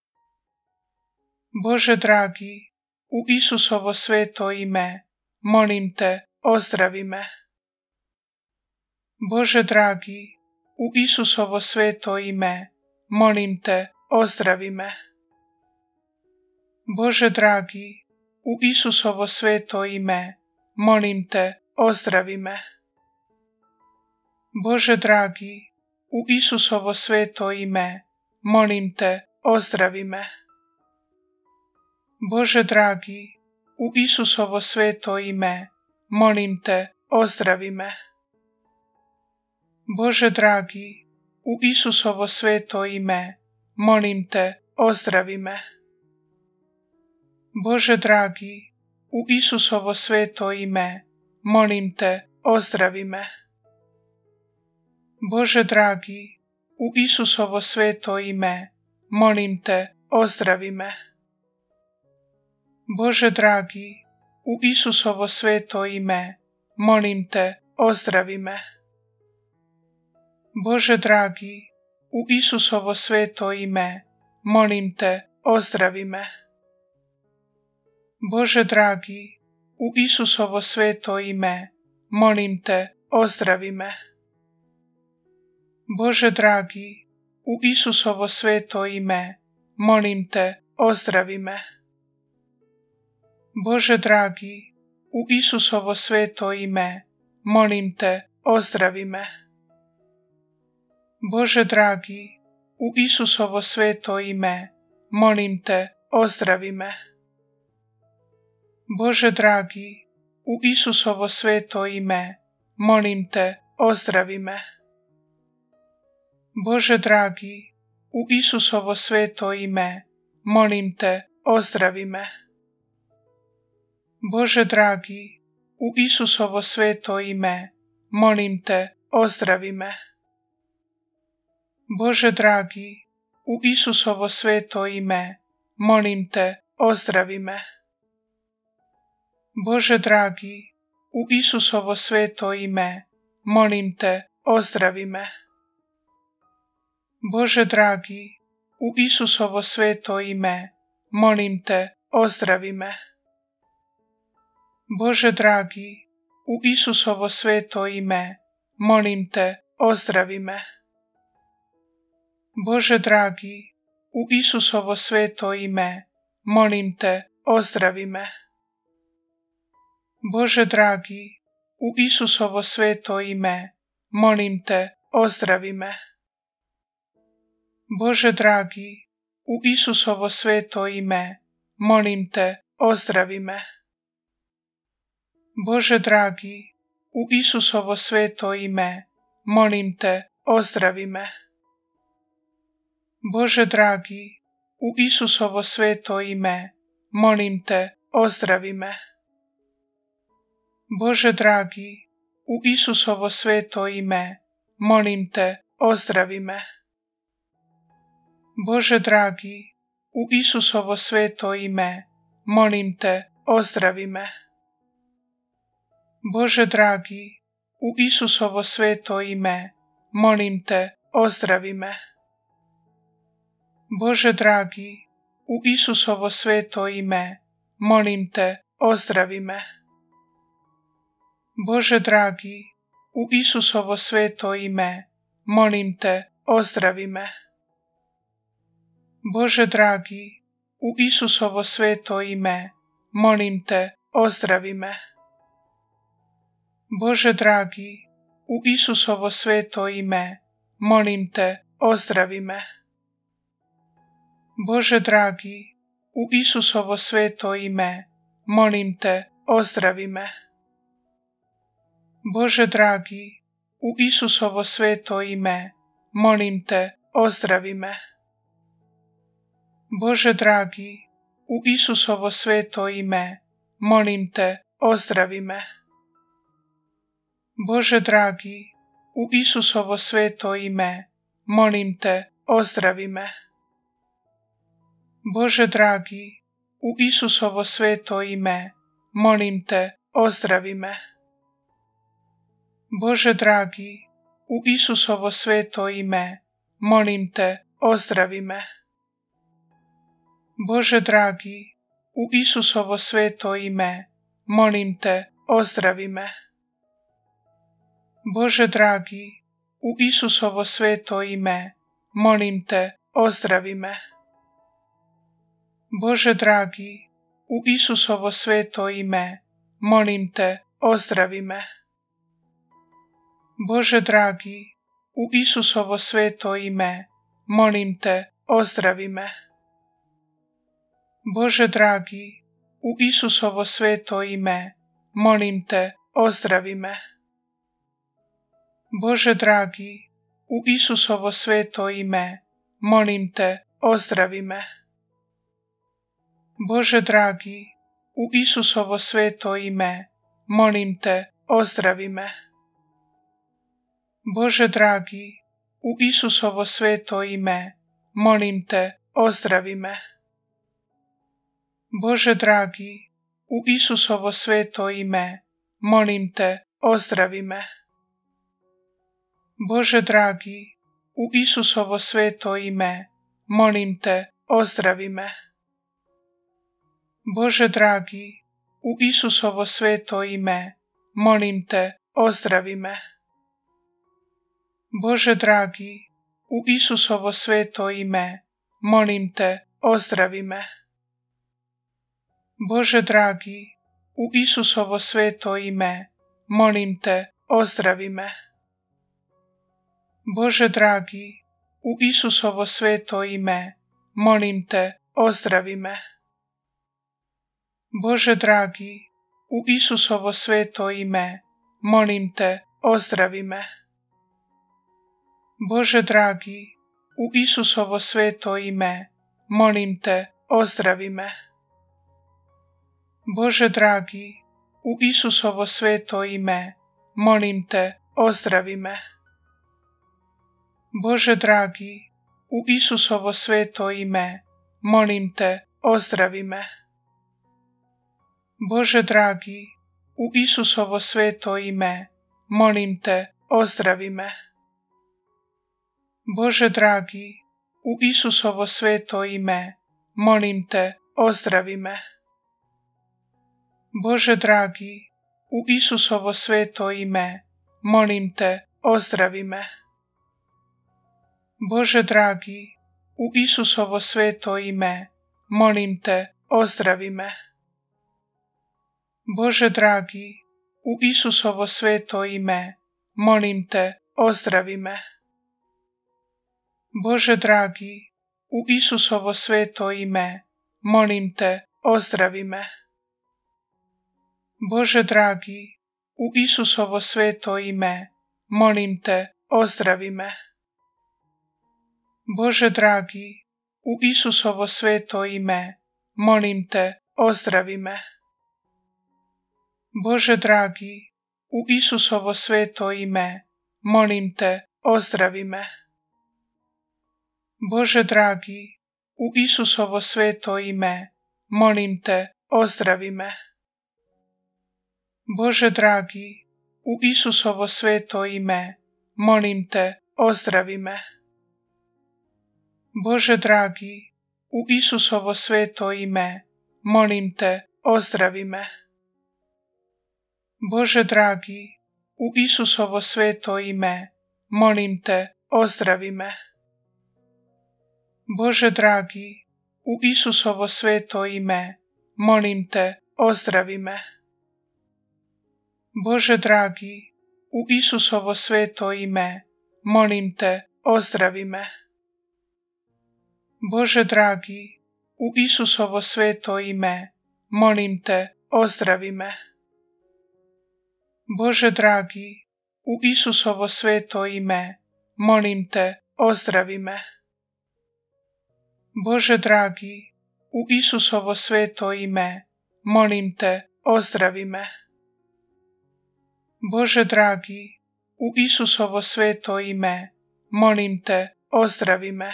Bože dragi, u Isusovo sveto ime, molim te, ozdravi me. Bože dragi, u Isusovo sveto ime, molim te, ozdravi me. Bože dragi, u Isusovo sveto ime, molim te, ozdravi me. Bože dragi, u Isusovo sveto ime, molim te, ozdravi me. Bože dragi, u Isusovo sveto ime, molim te, ozdravi me. Bože dragi, u Isusovo sveto ime, molim te, ozdravi me. Bože dragi, u Isusovo sveto ime, molim te, ozdravi me. Bože dragi, u Isusovo sveto ime, molim te, ozdravi me. Bože dragi, u Isusovo sveto ime, molim te, ozdravi me. Bože dragi, u Isusovo sveto ime, molim te, ozdravi me. Bože dragi, u Isusovo sveto ime, molim te, ozdravi me. Bože dragi, u Isusovo sveto ime, molim te, ozdravi me. Bože dragi, u Isusovo sveto ime, molim te, ozdravi me. Bože dragi, u Isusovo sveto ime, molim te, ozdravi me. Bože dragi, u Isusovo sveto ime, molim te, ozdravi me. Bože dragi, u Isusovo sveto ime, molim te, ozdravi me. Bože dragi, u Isusovo sveto ime, molim te, ozdravi me. Bože dragi, u Isusovo sveto ime, molim te, ozdravi me. Bože dragi, u Isusovo sveto ime, molim te, ozdravi me. Bože dragi, u Isusovo sveto ime, molim te, ozdravi me. Bože dragi, u Isusovo sveto ime, molim te, ozdravi me. Bože dragi, u Isusovo sveto ime, molim te, ozdravi me. Bože dragi, u Isusovo sveto ime, molim te, ozdravi me. Bože dragi, u Isusovo sveto ime, molim te, ozdravi me. Bože dragi, u Isusovo sveto ime, molim te, ozdravi me. Bože dragi, u Isusovo sveto ime, molim te, ozdravi me. Bože dragi, u Isusovo sveto ime, molim te, ozdravi me. Bože dragi, u Isusovo sveto ime, molim te, ozdravi me. Bože dragi, u Isusovo sveto ime, molim te, ozdravi me. Bože dragi, u Isusovo sveto ime, molim te, ozdravi me. Bože dragi, u Isusovo sveto ime, molim te, ozdravi me. Bože dragi, u Isusovo sveto ime, molim te, ozdravi me. Bože dragi, u Isusovo sveto ime, molim te, ozdravi me. Bože dragi, u Isusovo sveto ime, molim te, ozdravi me. Bože dragi, u Isusovo sveto ime, molim te, ozdravi me. Bože dragi, u Isusovo sveto ime, molim te, ozdravi me. Bože dragi, u Isusovo sveto ime, molim te, ozdravi me. Bože dragi, u Isusovo sveto ime, molim te, ozdravi me. Bože dragi, u Isusovo sveto ime, molim te, ozdravi me. Bože dragi, u Isusovo sveto ime, molim te, ozdravi me. Bože dragi, u Isusovo sveto ime, molim te, ozdravi me. Bože dragi, u Isusovo sveto ime, molim te, ozdravi me. Bože dragi, u Isusovo sveto ime, molim te, ozdravi me. Bože dragi, u Isusovo sveto ime, molim te, ozdravi me. Bože dragi, u Isusovo sveto ime, molim te, ozdravi me. Bože dragi, u Isusovo sveto ime, molim te, ozdravi me. Bože dragi, u Isusovo sveto ime, molim te, ozdravi me. Bože dragi, u Isusovo sveto ime, molim te, ozdravi me. Bože dragi, u Isusovo sveto ime, molim te, ozdravi me. Bože dragi, u Isusovo sveto ime, molim te, ozdravi me. Bože dragi, u Isusovo sveto ime, molim te, ozdravi me. Bože dragi, u Isusovo sveto ime, molim te, ozdravi me. Bože dragi, u Isusovo sveto ime, molim te, ozdravi me. Bože dragi, u Isusovo sveto ime, molim te, ozdravi me. Bože dragi, u Isusovo sveto ime, molim te, ozdravi me. Bože dragi, u Isusovo sveto ime, molim te, ozdravi me. Bože dragi, u Isusovo sveto ime, molim te, ozdravi me. Bože dragi, u Isusovo sveto ime, molim te, ozdravi me. Bože dragi, u Isusovo sveto ime, molim te, ozdravi me. Bože dragi, u Isusovo sveto ime, molim te, ozdravi me. Bože dragi, u Isusovo sveto ime, molim te, ozdravi me. Bože dragi, u Isusovo sveto ime, molim te, ozdravi me. Bože dragi, u Isusovo sveto ime, molim te, ozdravi me. Bože dragi, u Isusovo sveto ime, molim te, ozdravi me. Bože dragi, u Isusovo sveto ime, molim te, ozdravi me. Bože dragi, u Isusovo sveto ime, molim te, ozdravi me. Bože dragi, u Isusovo sveto ime, molim te, ozdravi me. Bože dragi, u Isusovo sveto ime, molim te, ozdravi me. Bože dragi, u Isusovo sveto ime, molim te, ozdravi me. Bože dragi, u Isusovo sveto ime, molim te, ozdravi me. Bože dragi, u Isusovo sveto ime, molim te, ozdravi me. Bože dragi, u Isusovo sveto ime, molim te, ozdravi me. Bože dragi, u Isusovo sveto ime, molim te, ozdravi me. Bože dragi, u Isusovo sveto ime, molim te, ozdravi me. Bože dragi, u Isusovo sveto ime, molim te, ozdravi me. Bože dragi, u Isusovo sveto ime, molim te, ozdravi me.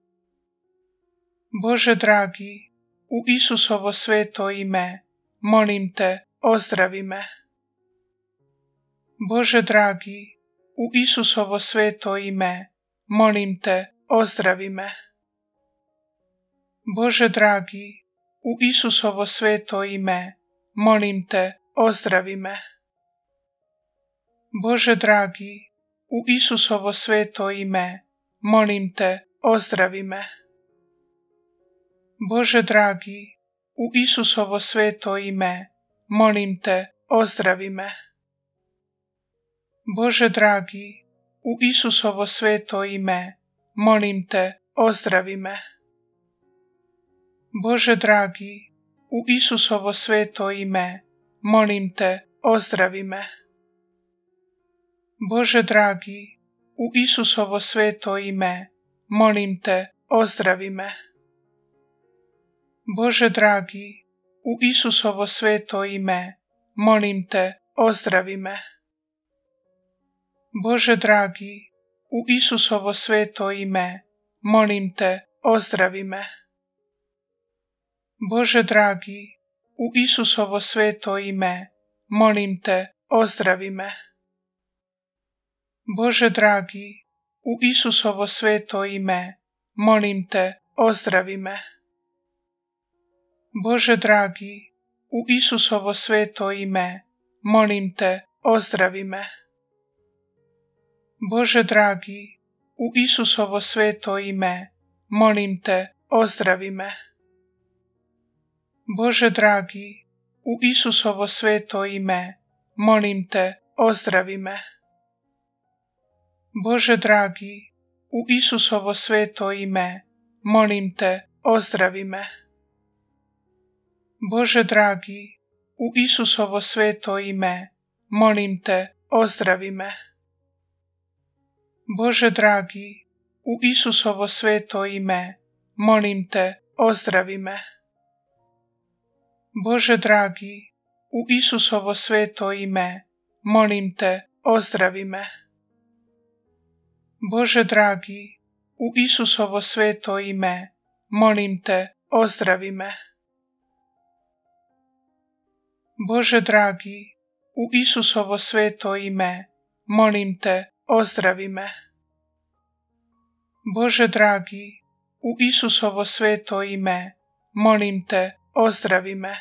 Bože dragi, u Isusovo sveto ime, molim te, ozdravi me. Bože dragi, u Isusovo sveto ime, molim te, ozdravi me. Bože dragi, u Isusovo sveto ime, molim te, ozdravi me. Bože dragi, u Isusovo sveto ime, molim te, ozdravi me. Bože dragi, u Isusovo sveto ime, molim te, ozdravi me. Bože dragi, u Isusovo sveto ime, molim te, ozdravi me. Bože dragi, u Isusovo sveto ime, molim te, ozdravi me. Bože dragi, u Isusovo sveto ime, molim te, ozdravi me. Bože dragi, u Isusovo sveto ime, molim te, ozdravi me. Bože dragi, u Isusovo sveto ime, molim te, ozdravi me. Bože dragi, u Isusovo sveto ime, molim te, ozdravi me. Bože dragi, u Isusovo sveto ime, molim te, ozdravi me. Bože dragi, u Isusovo sveto ime, molim te, ozdravi me. Bože dragi, u Isusovo sveto ime, molim te, ozdravi me. Bože dragi, u Isusovo sveto ime, molim te, ozdravi me. Bože dragi, u Isusovo sveto ime, molim te, ozdravi me. Bože dragi, u Isusovo sveto ime, molim te, ozdravi me. Bože dragi, u Isusovo sveto ime, molim te, ozdravi me. Bože dragi, u Isusovo sveto ime, molim te, ozdravi me. Bože dragi, u Isusovo sveto ime, molim te, ozdravi me. Bože dragi, u Isusovo sveto ime, molim te, ozdravi me. Bože dragi, u Isusovo sveto ime, molim te, ozdravi me.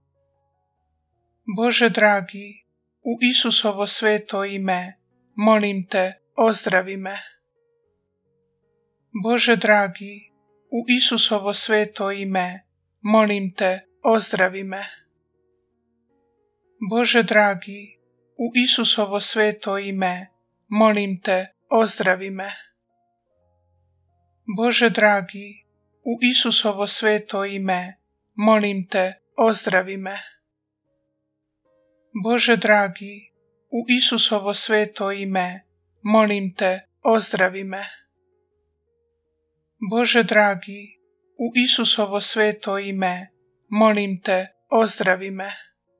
Bože dragi, u Isusovo sveto ime, molim te, ozdravi me. Bože dragi, u Isusovo sveto ime, molim te, ozdravi me. Bože dragi, u Isusovo sveto ime, molim te, ozdravi me. Bože dragi, u Isusovo sveto ime, molim te, ozdravi me. Bože dragi, u Isusovo sveto ime, molim te, ozdravi me. Bože dragi, u Isusovo sveto ime, molim te, ozdravi me.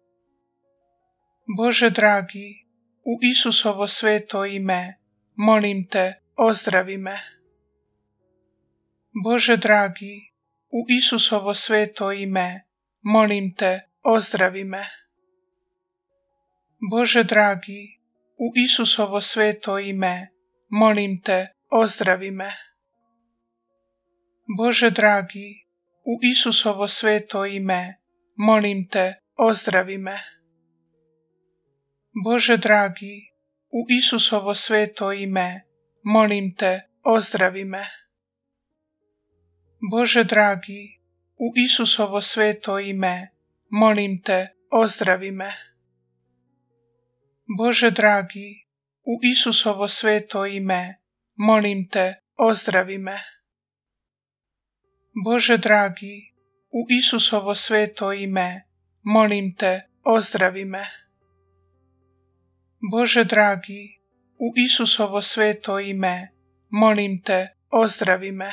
Bože dragi, u Isusovo sveto ime, molim te, ozdravi me. Bože dragi, u Isusovo sveto ime, molim te, ozdravi me. Bože dragi, u Isusovo sveto ime, molim te, ozdravi me. Bože dragi, u Isusovo sveto ime, molim te, ozdravi me. Bože dragi, u Isusovo sveto ime, molim te, ozdravi me. Bože dragi, u Isusovo sveto ime, molim te, ozdravi me. Bože dragi, u Isusovo sveto ime, molim te, ozdravi me. Bože dragi, u Isusovo sveto ime, molim te, ozdravi me. Bože dragi, u Isusovo sveto ime, molim te, ozdravi me.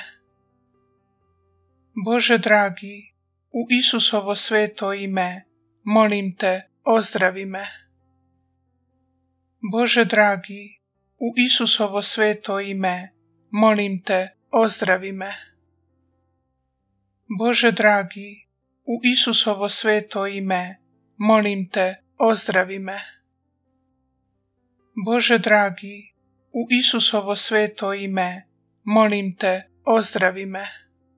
Bože dragi, u Isusovo sveto ime, molim te, ozdravi me. Bože dragi, u Isusovo sveto ime, molim te, ozdravi me. Bože dragi, u Isusovo sveto ime, molim te, ozdravi me. Bože dragi, u Isusovo sveto ime, molim te, ozdravi me.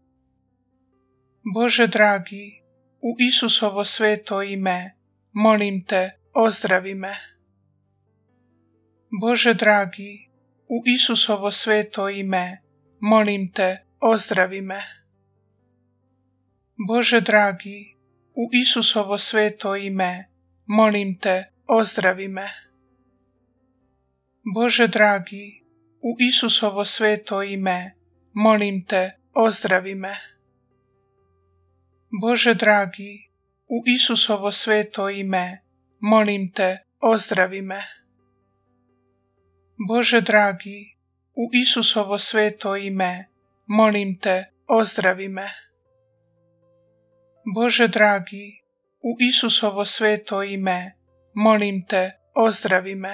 Bože dragi, u Isusovo sveto ime, molim te, ozdravi me. Bože dragi, u Isusovo sveto ime, molim te, ozdravi me. Bože dragi, u Isusovo sveto ime, molim te, ozdravi me. Bože dragi, u Isusovo sveto ime, molim te, ozdravi me. Bože dragi, u Isusovo sveto ime, molim te, ozdravi me. Bože dragi, u Isusovo sveto ime, molim te, ozdravi me. Bože dragi, u Isusovo sveto ime, molim te, ozdravi me.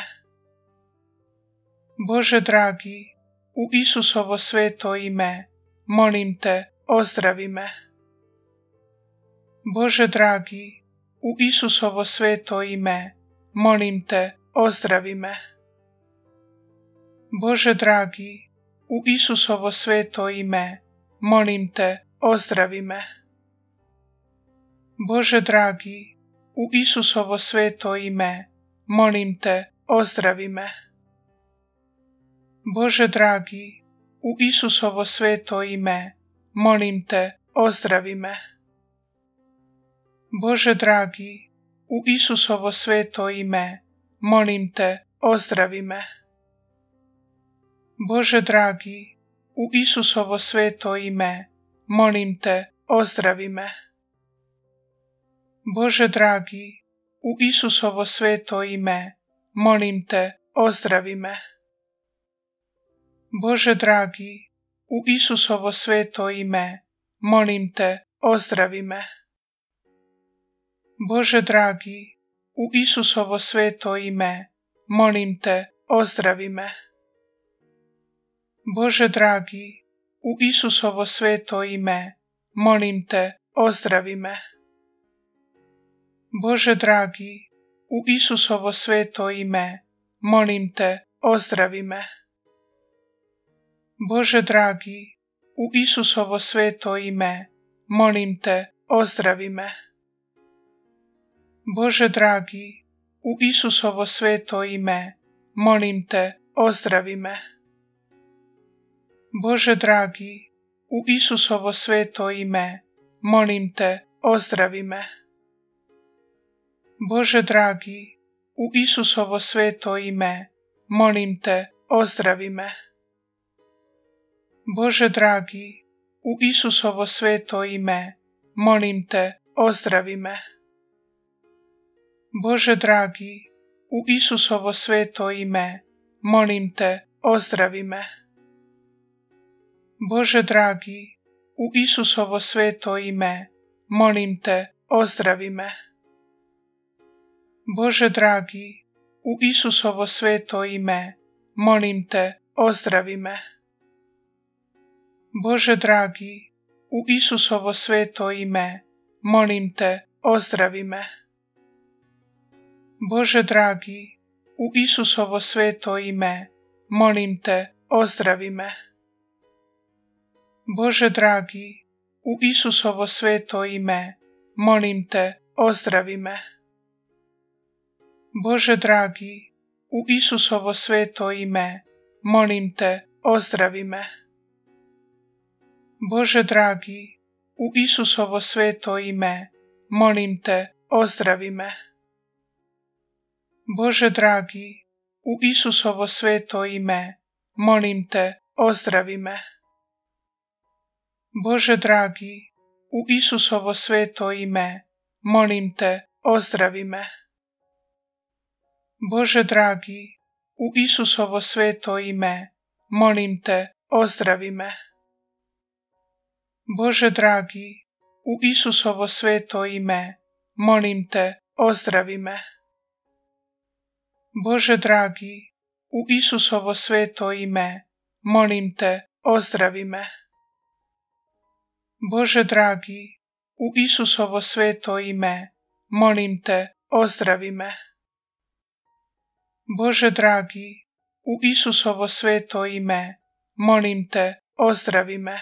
Bože dragi, u Isusovo sveto ime, molim te, ozdravi me. Bože dragi, u Isusovo sveto ime, molim te, ozdravi me. Bože dragi, u Isusovo sveto ime, molim te, ozdravi me. Bože dragi, u Isusovo sveto ime, molim te, ozdravi me. Bože dragi, u Isusovo sveto ime, molim te, ozdravi me. Bože dragi, u Isusovo sveto ime, molim te, ozdravi me. Bože dragi, u Isusovo sveto ime, molim te, ozdravi me. Bože dragi, u Isusovo sveto ime, molim te, ozdravi me. Bože dragi, u Isusovo sveto ime, molim te, ozdravi me. Bože dragi, u Isusovo sveto ime, molim te, ozdravi me. Bože dragi, u Isusovo sveto ime, molim te, ozdravi me. Bože dragi, u Isusovo sveto ime, molim te, ozdravi me. Bože dragi, u Isusovo sveto ime, molim te, ozdravi me. Bože dragi, u Isusovo sveto ime, molim te, ozdravi me. Bože dragi, u Isusovo sveto ime, molim te, ozdravi me. Bože dragi, u Isusovo sveto ime, molim te, ozdravi me. Bože dragi, u Isusovo sveto ime, molim te, ozdravi me. Bože dragi, u Isusovo sveto ime, molim te, ozdravi me. Bože dragi, u Isusovo sveto ime, molim te, ozdravi me. Bože dragi, u Isusovo sveto ime, molim te, ozdravi me. Bože dragi, u Isusovo sveto ime, molim te, ozdravi me. Bože dragi, u Isusovo sveto ime, molim te, ozdravi me. Bože dragi, u Isusovo sveto ime, molim te, ozdravi me. Bože dragi, u Isusovo sveto ime, molim te, ozdravi me. Bože dragi, u Isusovo sveto ime, molim te, ozdravi me. Bože dragi, u Isusovo sveto ime, molim te, ozdravi me. Bože dragi, u Isusovo sveto ime, molim te, ozdravi me. Bože dragi, u Isusovo sveto ime, molim te, ozdravi me. Bože dragi, u Isusovo sveto ime, molim te, ozdravi me. Bože dragi, u Isusovo sveto ime, molim te, ozdravi me. Bože dragi, u Isusovo sveto ime, molim te, ozdravi me. Bože dragi, u Isusovo sveto ime, molim te, ozdravi me.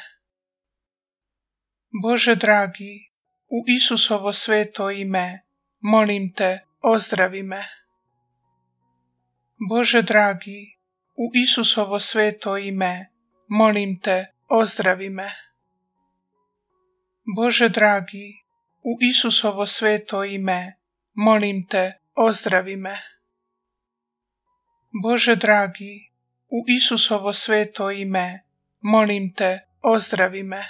Bože dragi, u Isusovo sveto ime, molim te, ozdravi me. Bože dragi, u Isusovo sveto ime, molim te, ozdravi me. Bože dragi, u Isusovo sveto ime, molim te, ozdravi me. Bože dragi, u Isusovo sveto ime, molim te, ozdravi me.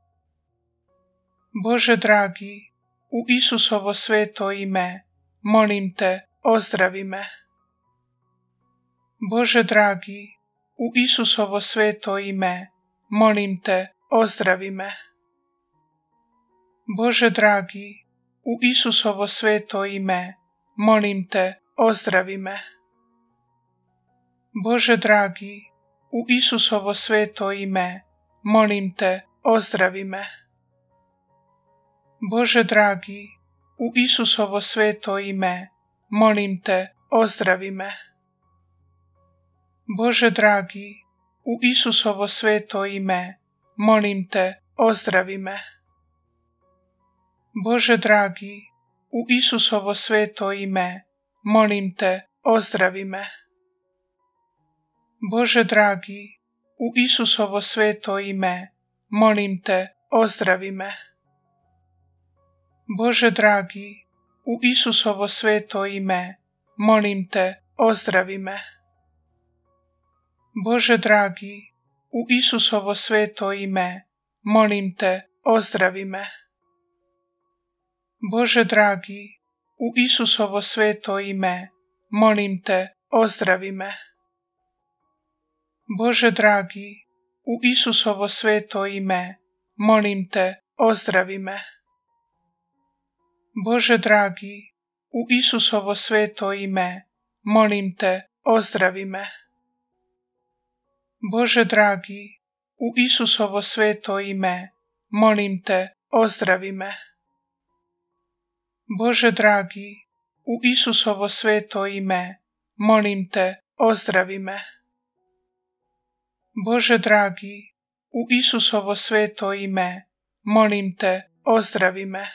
Bože dragi, u Isusovo sveto ime, molim te, ozdravi me. Bože dragi, u Isusovo sveto ime, molim te, ozdravi me. Bože dragi, u Isusovo sveto ime, molim te, ozdravi me. Bože dragi, u Isusovo sveto ime, molim te, ozdravi me. Bože dragi, u Isusovo sveto ime, molim te, ozdravi me. Bože dragi, u Isusovo sveto ime, molim te, ozdravi me. Bože dragi, u Isusovo sveto ime, molim te, ozdravi me. Bože dragi, u Isusovo sveto ime, molim te, ozdravi me. Bože dragi, u Isusovo sveto ime, molim te, ozdravi me. Bože dragi, u Isusovo sveto ime, molim te, ozdravi me. Bože dragi, u Isusovo sveto ime, molim te, ozdravi me. Bože dragi, u Isusovo sveto ime, molim te, ozdravi me. Bože dragi, u Isusovo sveto ime, molim te, ozdravi me. Bože dragi, u Isusovo sveto ime, molim te, ozdravi me. Bože dragi, u Isusovo sveto ime, molim te, ozdravi me. Bože dragi, u Isusovo sveto ime, molim te, ozdravi me.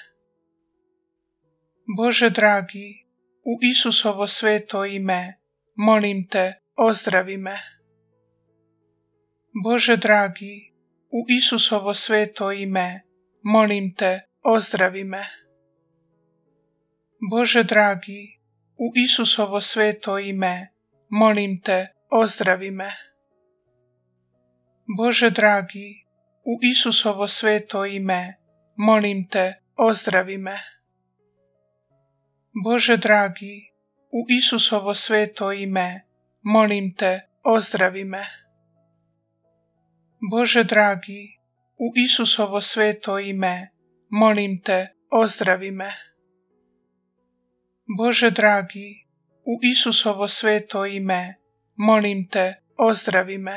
Bože dragi, u Isusovo sveto ime, molim te, ozdravi me. Bože dragi, u Isusovo sveto ime, molim te, ozdravi me. Bože dragi, u Isusovo sveto ime, molim te, ozdravi me. Bože dragi, u Isusovo sveto ime, molim te, ozdravi me. Bože dragi, u Isusovo sveto ime, molim te, ozdravi me. Bože dragi, u Isusovo sveto ime, molim te, ozdravi me. Bože dragi, u Isusovo sveto ime, molim te, ozdravi me.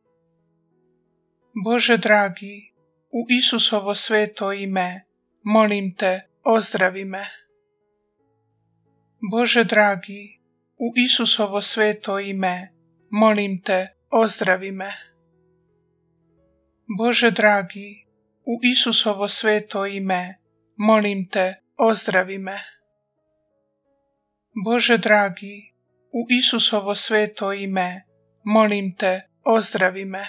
Bože dragi, u Isusovo sveto ime, molim te, ozdravi me. Bože dragi, u Isusovo sveto ime, molim te, ozdravi me. Bože dragi, u Isusovo sveto ime, molim te, ozdravi me. Bože dragi, u Isusovo sveto ime, molim te, ozdravi me.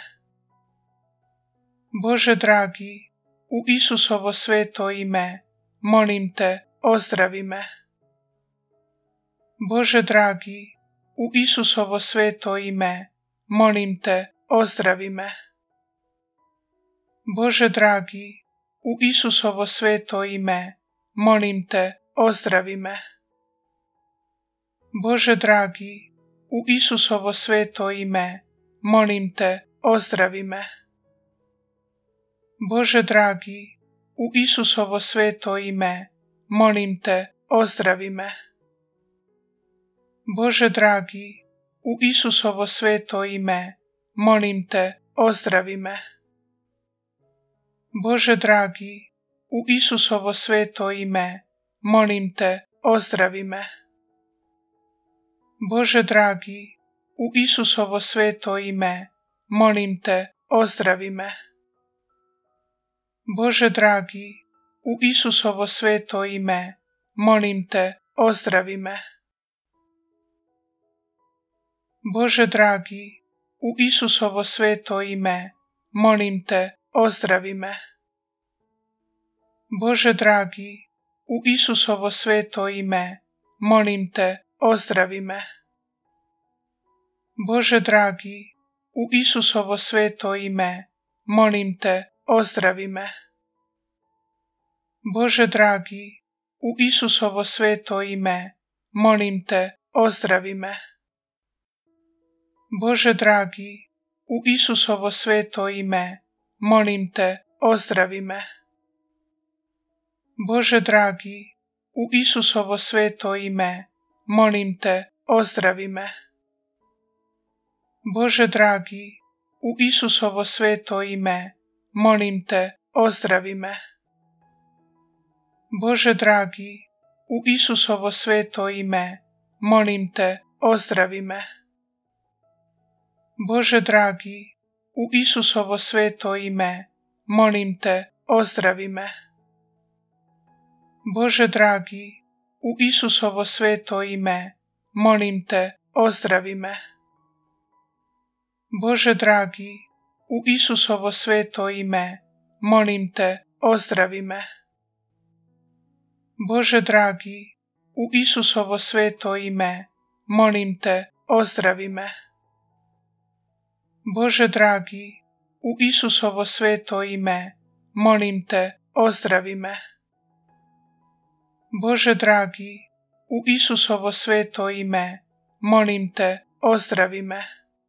Bože dragi, u Isusovo sveto ime, molim te, ozdravi me. Bože dragi, u Isusovo sveto ime, molim te, ozdravi me. Bože dragi, u Isusovo sveto ime, molim te, ozdravi me. Bože dragi, u Isusovo sveto ime, molim te, ozdravi me. Bože dragi, u Isusovo sveto ime, molim te, ozdravi me. Bože dragi, u Isusovo sveto ime, molim te, ozdravi me. Bože dragi, u Isusovo sveto ime, molim te, ozdravi me. Bože dragi, u Isusovo sveto ime, molim te, ozdravi me. Bože dragi, u Isusovo sveto ime, molim te, ozdravi me. Bože dragi, u Isusovo sveto ime, molim te, ozdravi me. Bože dragi, u Isusovo sveto ime, molim te, ozdravi me. Bože dragi, u Isusovo sveto ime, molim te, ozdravi me. Bože dragi, u Isusovo sveto ime, molim te, ozdravi me. Bože dragi, u Isusovo sveto ime, molim te, ozdravi me. Bože dragi, u Isusovo sveto ime, molim te, ozdravi me. Bože dragi, u Isusovo sveto ime, molim te, ozdravi me. Bože dragi, u Isusovo sveto ime, molim te, ozdravi me. Bože dragi, u Isusovo sveto ime, molim te, ozdravi me. Bože dragi, u Isusovo sveto ime, molim te, ozdravi me. Bože dragi, u Isusovo sveto ime, molim te, ozdravi me. Bože dragi, u Isusovo sveto ime, molim te, ozdravi me. Bože dragi, u Isusovo sveto ime, molim te, ozdravi me. Bože dragi, u Isusovo sveto ime, molim te, ozdravi me.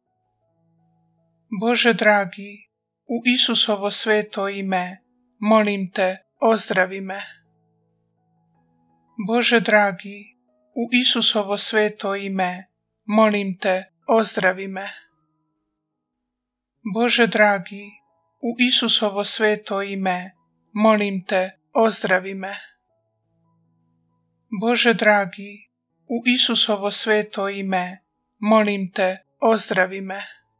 Bože dragi, u Isusovo sveto ime, molim te, ozdravi me. Bože dragi, u Isusovo sveto ime, molim te, ozdravi me. Bože dragi, u Isusovo sveto ime, molim te, ozdravi me. Bože dragi, u Isusovo sveto ime, molim te, ozdravi me.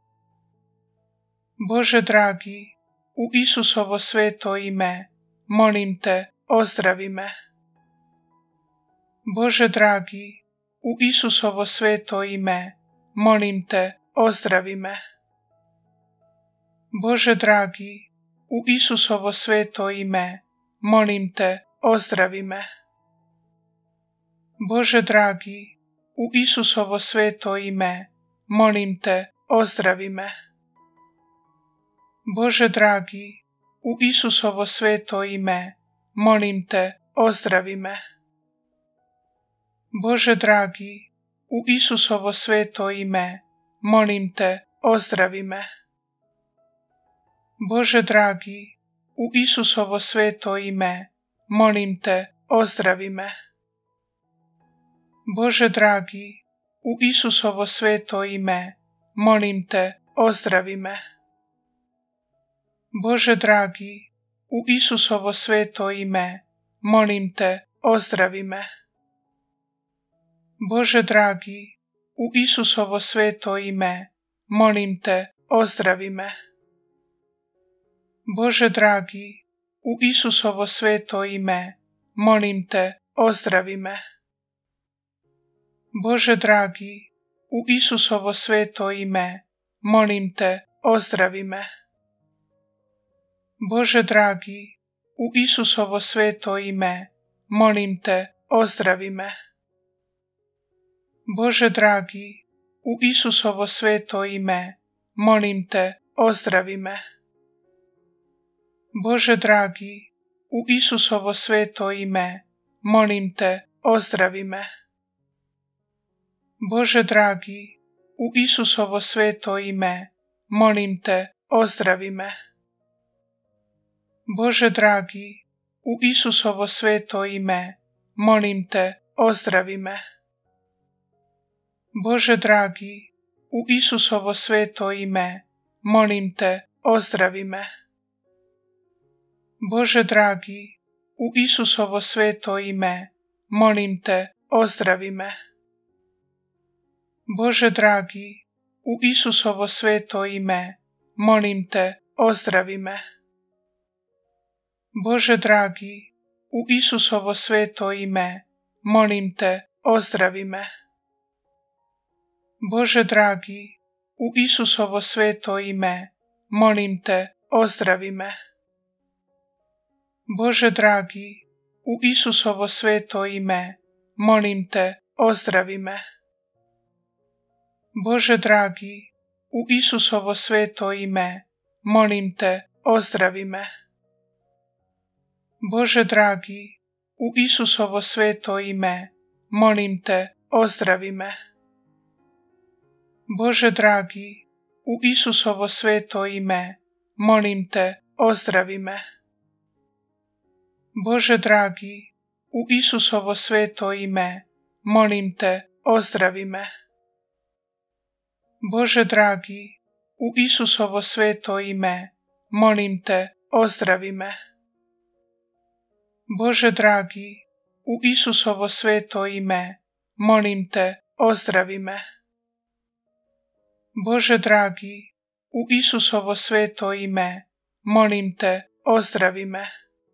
Bože dragi, u Isusovo sveto ime, molim te, ozdravi me. Bože dragi, u Isusovo sveto ime, molim te, ozdravi me. Bože dragi, u Isusovo sveto ime, molim te, ozdravi me. Bože dragi, u Isusovo sveto ime, molim te, ozdravi me. Bože dragi, u Isusovo sveto ime, molim te, ozdravi me. Bože dragi, u Isusovo sveto ime, molim te, ozdravi me. Bože dragi, u Isusovo sveto ime, molim te, ozdravi me. Bože dragi, u Isusovo sveto ime, molim te, ozdravi me. Bože dragi, u Isusovo sveto ime, molim te, ozdravi me. Bože dragi, u Isusovo sveto ime, molim te, ozdravi me. Bože dragi, u Isusovo sveto ime, molim te, ozdravi me. Bože dragi, u Isusovo sveto ime, molim te, ozdravi me. Bože dragi, u Isusovo sveto ime, molim te, ozdravi me. Bože dragi, u Isusovo sveto ime, molim te, ozdravi me. Bože dragi, u Isusovo sveto ime, molim te, ozdravi me. Bože dragi, u Isusovo sveto ime, molim te, ozdravi me. Bože dragi, u Isusovo sveto ime, molim te, ozdravi me. Bože dragi, u Isusovo sveto ime, molim te, ozdravi me. Bože dragi, u Isusovo sveto ime, molim te, ozdravi me. Bože dragi, u Isusovo sveto ime, molim te, ozdravi me. Bože dragi, u Isusovo sveto ime, molim te, ozdravi me. Bože dragi, u Isusovo sveto ime, molim te, ozdravi me. Bože dragi, u Isusovo sveto ime, molim te, ozdravi me. Bože dragi, u Isusovo sveto ime, molim te, ozdravi me. Bože dragi, u Isusovo sveto ime, molim te, ozdravi me. Bože dragi, u Isusovo sveto ime, molim te, ozdravi me. Bože dragi, u Isusovo sveto ime, molim te, ozdravi me. Bože dragi, u Isusovo sveto ime, molim te, ozdravi me. Bože dragi, u Isusovo sveto ime, molim te, ozdravi me. Bože dragi, u Isusovo sveto ime, molim te, ozdravi me.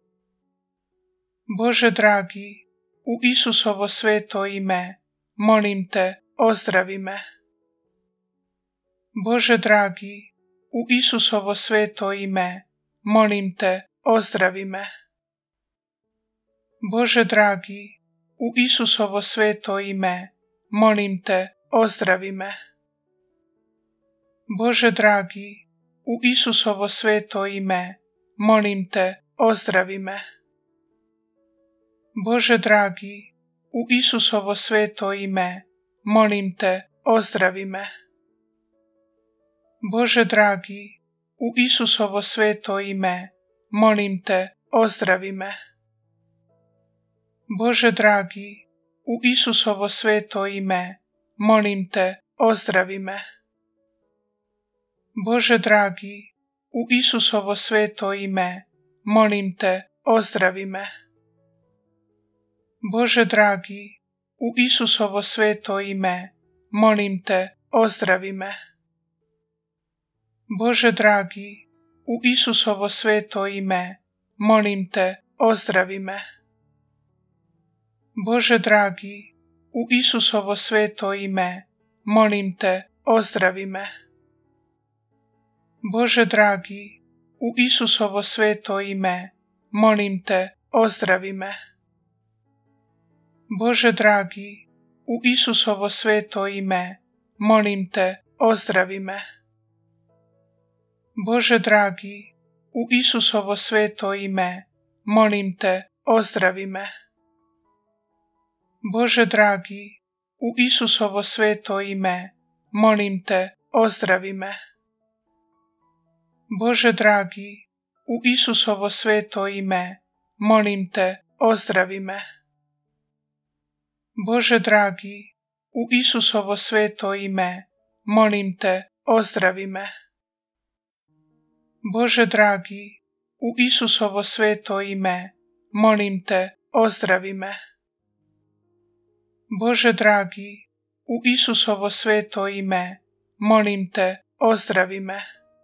Bože dragi, u Isusovo sveto ime, molim te, ozdravi me. Bože dragi, u Isusovo sveto ime, molim te, ozdravi me. Bože dragi, u Isusovo sveto ime, molim te, ozdravi me. Bože dragi, u Isusovo sveto ime, molim te, ozdravi me. Bože dragi, u Isusovo sveto ime, molim te, ozdravi me. Bože dragi, u Isusovo sveto ime, molim te, ozdravi me. Bože dragi, u Isusovo sveto ime, molim te, ozdravi me. Bože dragi, u Isusovo sveto ime, molim te, ozdravi me. Bože dragi, u Isusovo sveto ime, molim te, ozdravi me. Bože dragi, u Isusovo sveto ime, molim te, ozdravi me. Bože dragi, u Isusovo sveto ime, molim te, ozdravi me. Bože dragi, u Isusovo sveto ime, molim te, ozdravi me. Bože dragi, u Isusovo sveto ime, molim te, ozdravi me. Bože dragi, u Isusovo sveto ime, molim te, ozdravi me. Bože dragi, u Isusovo sveto ime, molim te, ozdravi me. Bože dragi, u Isusovo sveto ime, molim te, ozdravi me. Bože dragi, u Isusovo sveto ime, molim te, ozdravi me. Bože dragi, u Isusovo sveto ime, molim te, ozdravi me. Bože dragi, u Isusovo sveto ime, molim te, ozdravi me.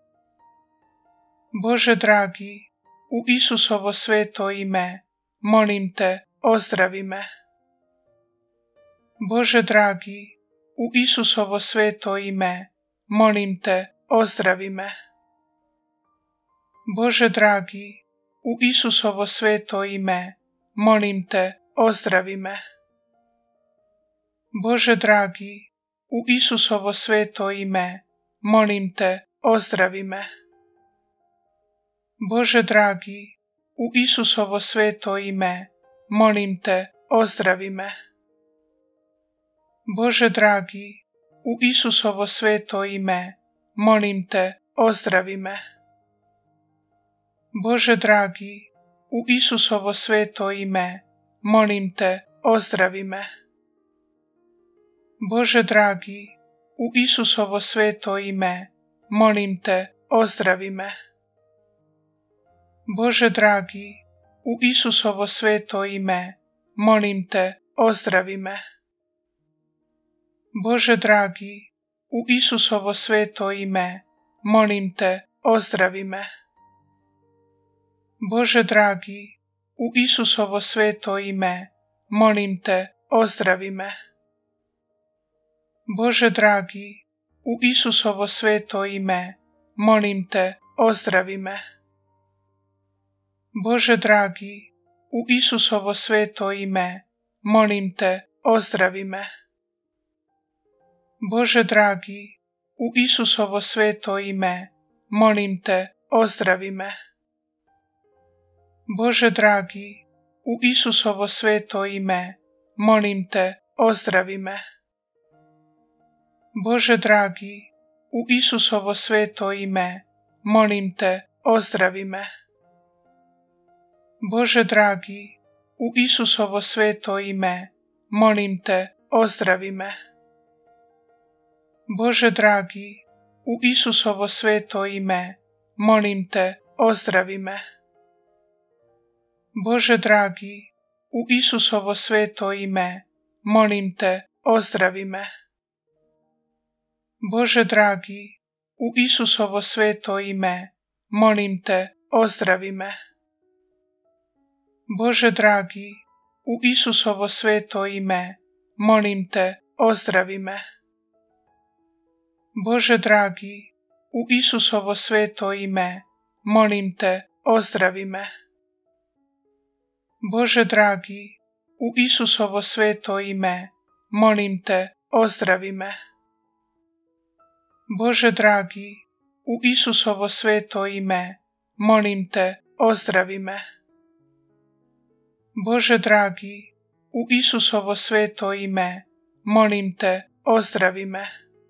Bože dragi, u Isusovo sveto ime, molim te, ozdravi me. Bože dragi, u Isusovo sveto ime, molim te, ozdravi me. Bože dragi, u Isusovo sveto ime, molim te, ozdravi me. Bože dragi, u Isusovo sveto ime, molim te, ozdravi me. Bože dragi, u Isusovo sveto ime, molim te, ozdravi me. Bože dragi, u Isusovo sveto ime, molim te, ozdravi me. Bože dragi, u Isusovo sveto ime, molim te, ozdravi me. Bože dragi, u Isusovo sveto ime, molim te, ozdravi me. Bože dragi, u Isusovo sveto ime, molim te, ozdravi me. Bože dragi, u Isusovo sveto ime, molim te, ozdravi me. Bože dragi, u Isusovo sveto ime, molim te, ozdravi me. Bože dragi, u Isusovo sveto ime, molim te, ozdravi me. Bože dragi, u Isusovo sveto ime, molim te, ozdravi me. Bože dragi, u Isusovo sveto ime, molim te, ozdravi me. Bože dragi, u Isusovo sveto ime, molim te, ozdravi me. Bože dragi, u Isusovo sveto ime, molim te, ozdravi me. Bože dragi, u Isusovo sveto ime, molim te, ozdravi me. Bože dragi, u Isusovo sveto ime, molim te, ozdravi me. Bože dragi, u Isusovo sveto ime, molim te, ozdravi me. Bože dragi, u Isusovo sveto ime, molim te, ozdravi me. Bože dragi, u Isusovo sveto ime, molim te, ozdravi me. Bože dragi, u Isusovo sveto ime, molim te, ozdravi me. Bože dragi, u Isusovo sveto ime, molim te, ozdravi me. Bože dragi, u Isusovo sveto ime, molim te, ozdravi me. Bože dragi, u Isusovo sveto ime, molim te, ozdravi me.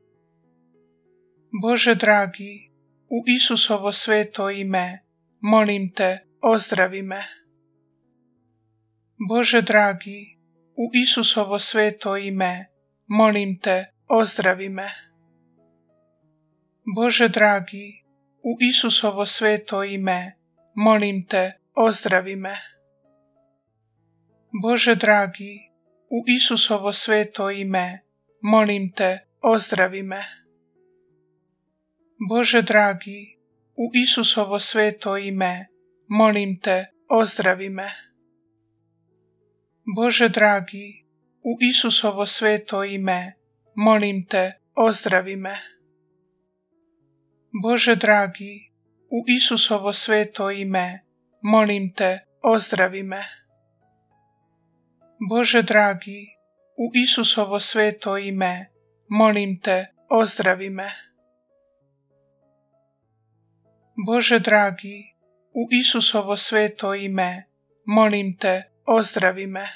Bože dragi, u Isusovo sveto ime, molim te, ozdravi me. Bože dragi, u Isusovo sveto ime, molim te, ozdravi me. Bože dragi, u Isusovo sveto ime, molim te, ozdravi me. Bože dragi, u Isusovo sveto ime, molim te, ozdravi me. Bože dragi, u Isusovo sveto ime, molim te, ozdravi me. Bože dragi, u Isusovo sveto ime, molim te, ozdravi me. Bože dragi, u Isusovo sveto ime, molim te, ozdravi me. Bože dragi, u Isusovo sveto ime, molim te, ozdravi me. Bože dragi, u Isusovo sveto ime, molim te, ozdravi me.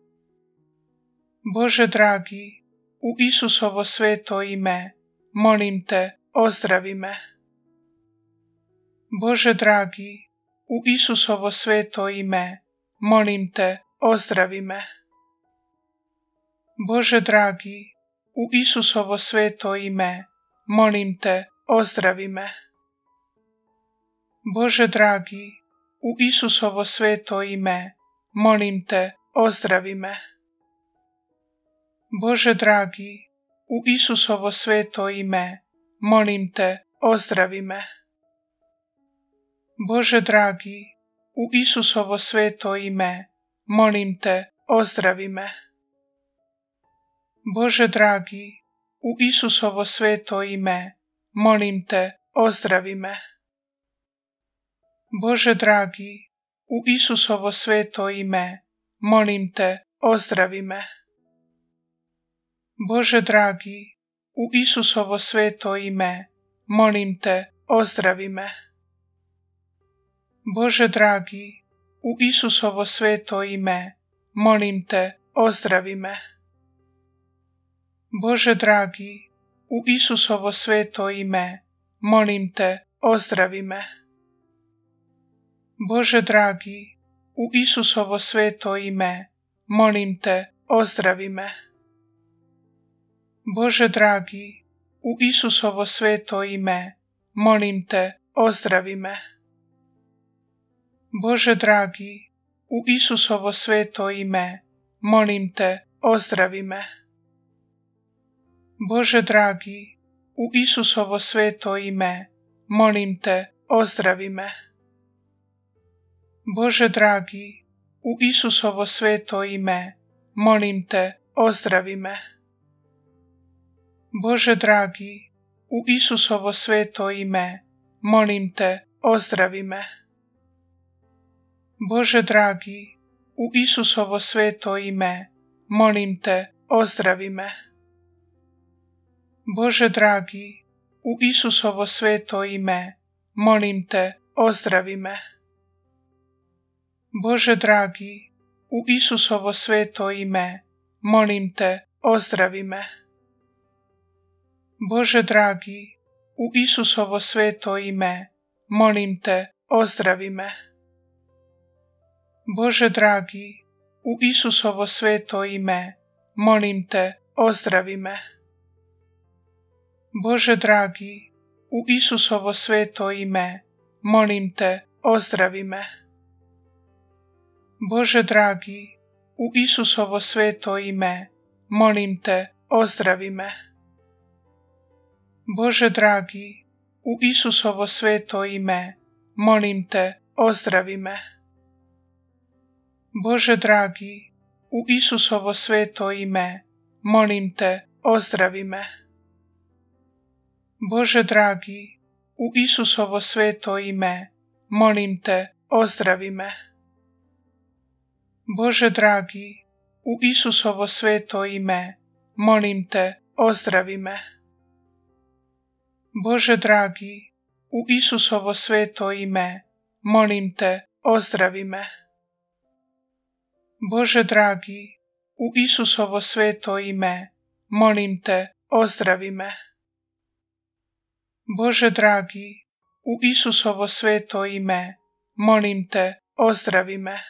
Bože dragi, u Isusovo sveto ime, molim te, ozdravi me. Bože dragi, u Isusovo sveto ime, molim te, ozdravi me. Bože dragi, u Isusovo sveto ime, molim te, ozdravi me. Bože dragi, u Isusovo sveto ime, molim te, ozdravi me. Bože dragi, u Isusovo sveto ime, molim te, ozdravi me. Bože dragi, u Isusovo sveto ime, molim te, ozdravi me. Bože dragi, u Isusovo sveto ime, molim te, ozdravi me. Bože dragi, u Isusovo sveto ime, molim te, ozdravi me. Bože dragi, u Isusovo sveto ime, molim te, ozdravi me. Bože dragi, u Isusovo sveto ime, molim te, ozdravi me. Bože dragi, u Isusovo sveto ime, molim te, ozdravi me. Bože dragi, u Isusovo sveto ime, molim te, ozdravi me. Bože dragi, u Isusovo sveto ime, molim te, ozdravi me. Bože dragi, u Isusovo sveto ime, molim te, ozdravi me. Bože dragi, u Isusovo sveto ime, molim te, ozdravi me. Bože dragi, u Isusovo sveto ime, molim te, ozdravi me. Bože dragi, u Isusovo sveto ime, molim te, ozdravi me. Bože dragi, u Isusovo sveto ime, molim te, ozdravi me. Bože dragi, u Isusovo sveto ime, molim te, ozdravi me. Bože dragi, u Isusovo sveto ime, molim te, ozdravi me. Bože dragi, u Isusovo sveto ime, molim te, ozdravi me. Bože dragi, u Isusovo sveto ime, molim te, ozdravi me. Bože dragi, u Isusovo sveto ime, molim te, ozdravi me. Bože dragi, u Isusovo sveto ime, molim te, ozdravi me. Bože dragi, u Isusovo sveto ime, molim te, ozdravi me. Bože dragi, u Isusovo sveto ime, molim te, ozdravi me. Bože dragi, u Isusovo sveto ime, molim te, ozdravi me. Bože dragi, u Isusovo sveto ime, molim te, ozdravi me. Bože dragi, u Isusovo sveto ime, molim te, ozdravi me. Bože dragi, u Isusovo sveto ime, molim te, ozdravi me. Bože dragi, u Isusovo sveto ime, molim te, ozdravi me.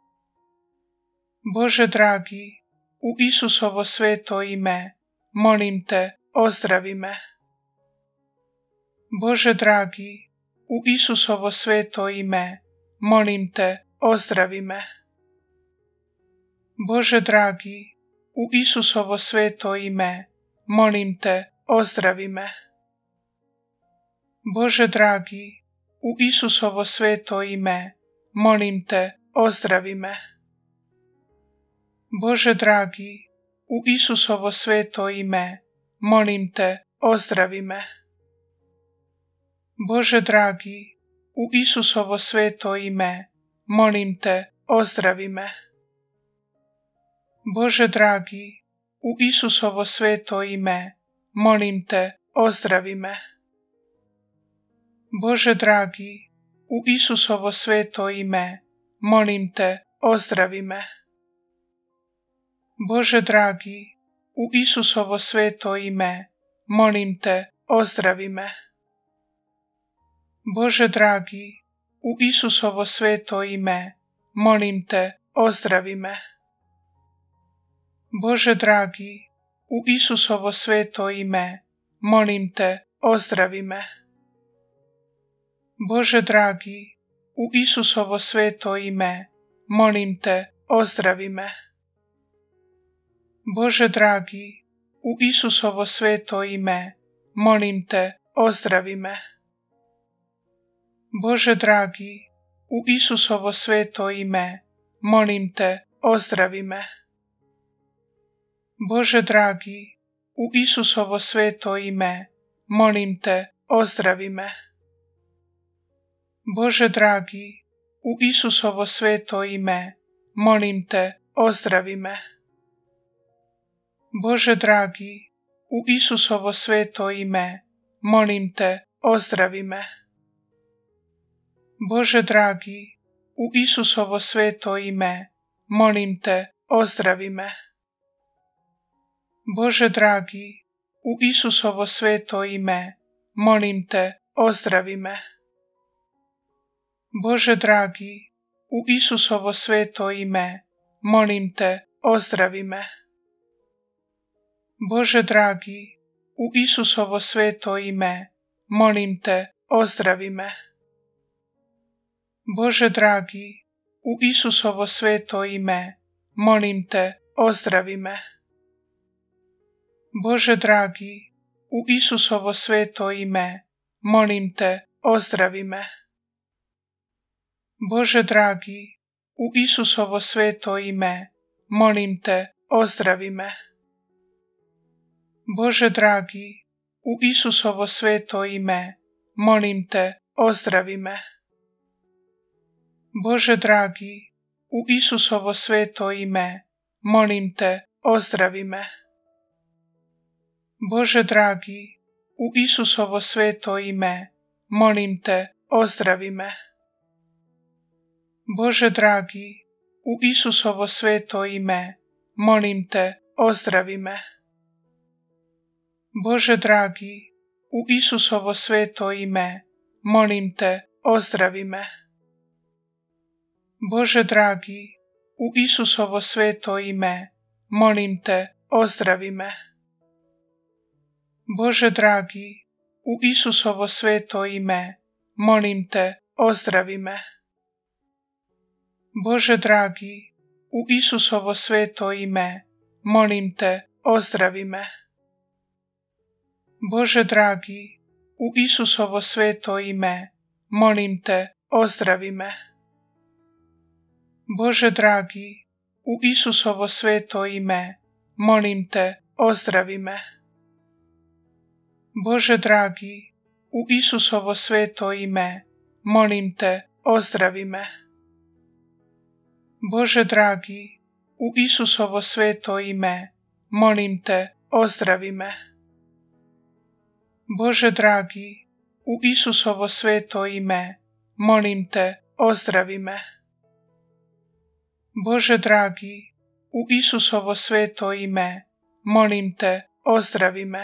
Bože dragi, u Isusovo sveto ime, molim te, ozdravi me. Bože dragi, u Isusovo sveto ime, molim te, ozdravi me. Bože dragi, u Isusovo sveto ime, molim te, ozdravi me. Bože dragi, u Isusovo sveto ime, molim te, ozdravi me. Bože dragi, u Isusovo sveto ime, molim te, ozdravi me. Bože dragi, u Isusovo sveto ime, molim te, ozdravi me. Bože dragi, u Isusovo sveto ime, molim te, ozdravi me. Bože dragi, u Isusovo sveto ime, molim te, ozdravi me. Bože dragi, u Isusovo sveto ime, molim te, ozdravi me. Bože dragi, u Isusovo sveto ime, molim te, ozdravi me. Bože dragi, u Isusovo sveto ime, molim te, ozdravi me. Bože dragi, u Isusovo sveto ime, molim te, ozdravi me. Bože dragi, u Isusovo sveto ime, molim te, ozdravi me. Bože dragi, u Isusovo sveto ime, molim te, ozdravi me. Bože dragi, u Isusovo sveto ime, molim te, ozdravi me. Bože dragi, u Isusovo sveto ime, molim te, ozdravi me. Bože dragi, u Isusovo sveto ime, molim te, ozdravi me. Bože dragi, u Isusovo sveto ime, molim te, ozdravi me. Bože dragi, u Isusovo sveto ime, molim te, ozdravi me. Bože dragi, u Isusovo sveto ime, molim te, ozdravi me. Bože dragi, u Isusovo sveto ime, molim te, ozdravi me. Bože dragi, u Isusovo sveto ime, molim te, ozdravi me. Bože dragi, u Isusovo sveto ime, molim te, ozdravi me. Bože dragi, u Isusovo sveto ime, molim te, ozdravi me. Bože dragi, u Isusovo sveto ime, molim te, ozdravi me. Bože dragi, u Isusovo sveto ime, molim te, ozdravi me. Bože dragi, u Isusovo sveto ime, molim te, ozdravi me. Bože dragi, u Isusovo sveto ime, molim te, ozdravi me. Bože dragi, u Isusovo sveto ime, molim te, ozdravi me. Bože dragi, u Isusovo sveto ime, molim te, ozdravi me. Bože dragi, u Isusovo sveto ime, molim te, ozdravi me. Bože dragi, u Isusovo sveto ime, molim te, ozdravi me. Bože dragi, u Isusovo sveto ime, molim te, ozdravi me. Bože dragi, u Isusovo sveto ime, molim te, ozdravi me. Bože dragi, u Isusovo sveto ime, molim te, ozdravi me. Bože dragi, u Isusovo sveto ime, molim te, ozdravi me. Bože dragi, u Isusovo sveto ime, molim te, ozdravi me. Bože dragi, u Isusovo sveto ime, molim te, ozdravi me.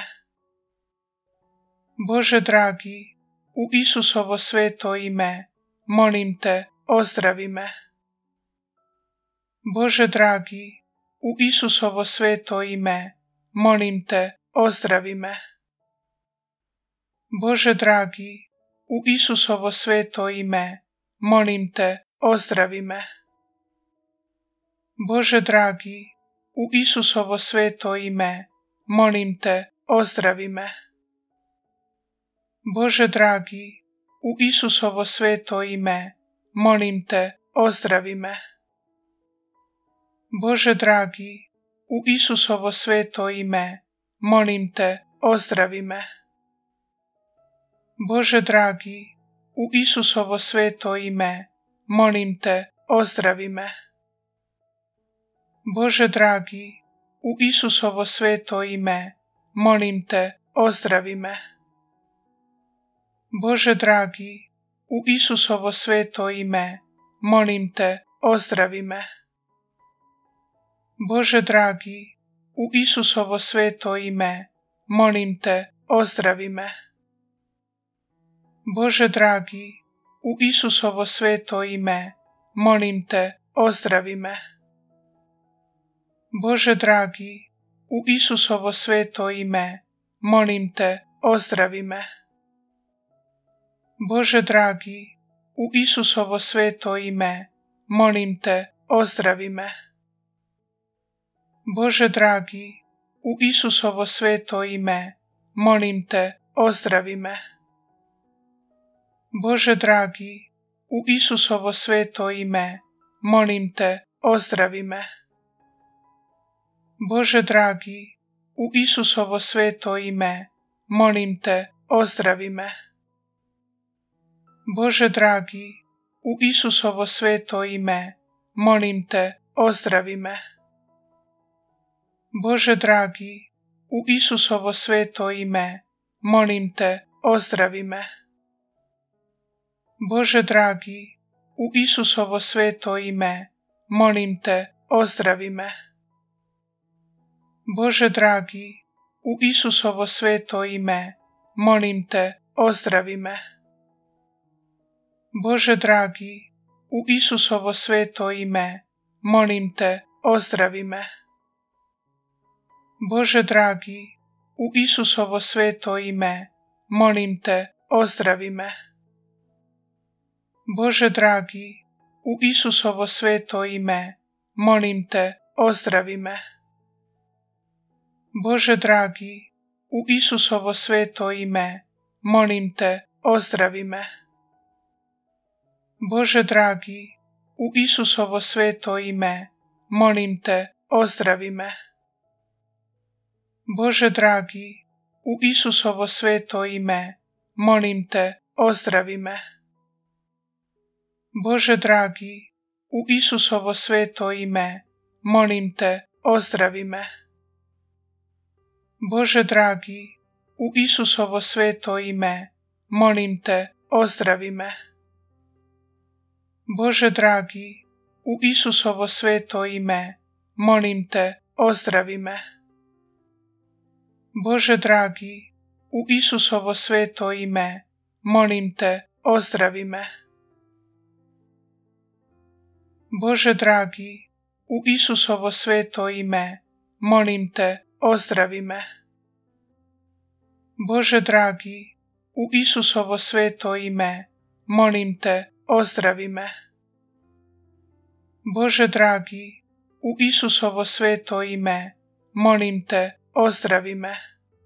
Bože dragi, u Isusovo sveto ime, molim te, ozdravi me. Bože dragi, u Isusovo sveto ime, molim te, ozdravi me. Bože dragi, u Isusovo sveto ime, molim te, ozdravi me. Bože dragi, u Isusovo sveto ime, molim te, ozdravi me. Bože dragi, u Isusovo sveto ime, molim te, ozdravi me. Bože dragi, u Isusovo sveto ime, molim te, ozdravi me. Bože dragi, u Isusovo sveto ime, molim te, ozdravi me. Bože dragi, u Isusovo sveto ime, molim te, ozdravi me. Bože dragi, u Isusovo sveto ime, molim te, ozdravi me. Bože dragi, u Isusovo sveto ime, molim te, ozdravi me. Bože dragi, u Isusovo sveto ime, molim te, ozdravi me. Bože dragi, u Isusovo sveto ime, molim te, ozdravi me. Bože dragi, u Isusovo sveto ime, molim te, ozdravi me. Bože dragi, u Isusovo sveto ime, molim te, ozdravi me. Bože dragi, u Isusovo sveto ime, molim te, ozdravi me. Bože dragi, u Isusovo sveto ime, molim te, ozdravi me. Bože dragi, u Isusovo sveto ime, molim te, ozdravi me. Bože dragi, u Isusovo sveto ime, molim te, ozdravi me. Bože dragi, u Isusovo sveto ime, molim te, ozdravi me. Bože dragi, u Isusovo sveto ime, molim te, ozdravi me. Bože dragi, u Isusovo sveto ime, molim te, ozdravi me. Bože dragi, u Isusovo sveto ime, molim te, ozdravi me. Bože dragi, u Isusovo sveto ime, molim te, ozdravi me. Bože dragi, u Isusovo sveto ime, molim te, ozdravi me. Bože dragi, u Isusovo sveto ime, molim te, ozdravi me. Bože dragi, u Isusovo sveto ime, molim te, ozdravi me. Bože dragi, u Isusovo sveto ime, molim te, ozdravi me. Bože dragi, u Isusovo sveto ime, molim te, ozdravi me. Bože dragi, u Isusovo sveto ime, molim te, ozdravi me. Bože dragi, u Isusovo sveto ime, molim te, ozdravi me. Bože dragi, u Isusovo sveto ime, molim te, ozdravi me. Bože dragi, u Isusovo sveto ime, molim te, ozdravi me. Bože dragi, u Isusovo sveto ime, molim te, ozdravi me.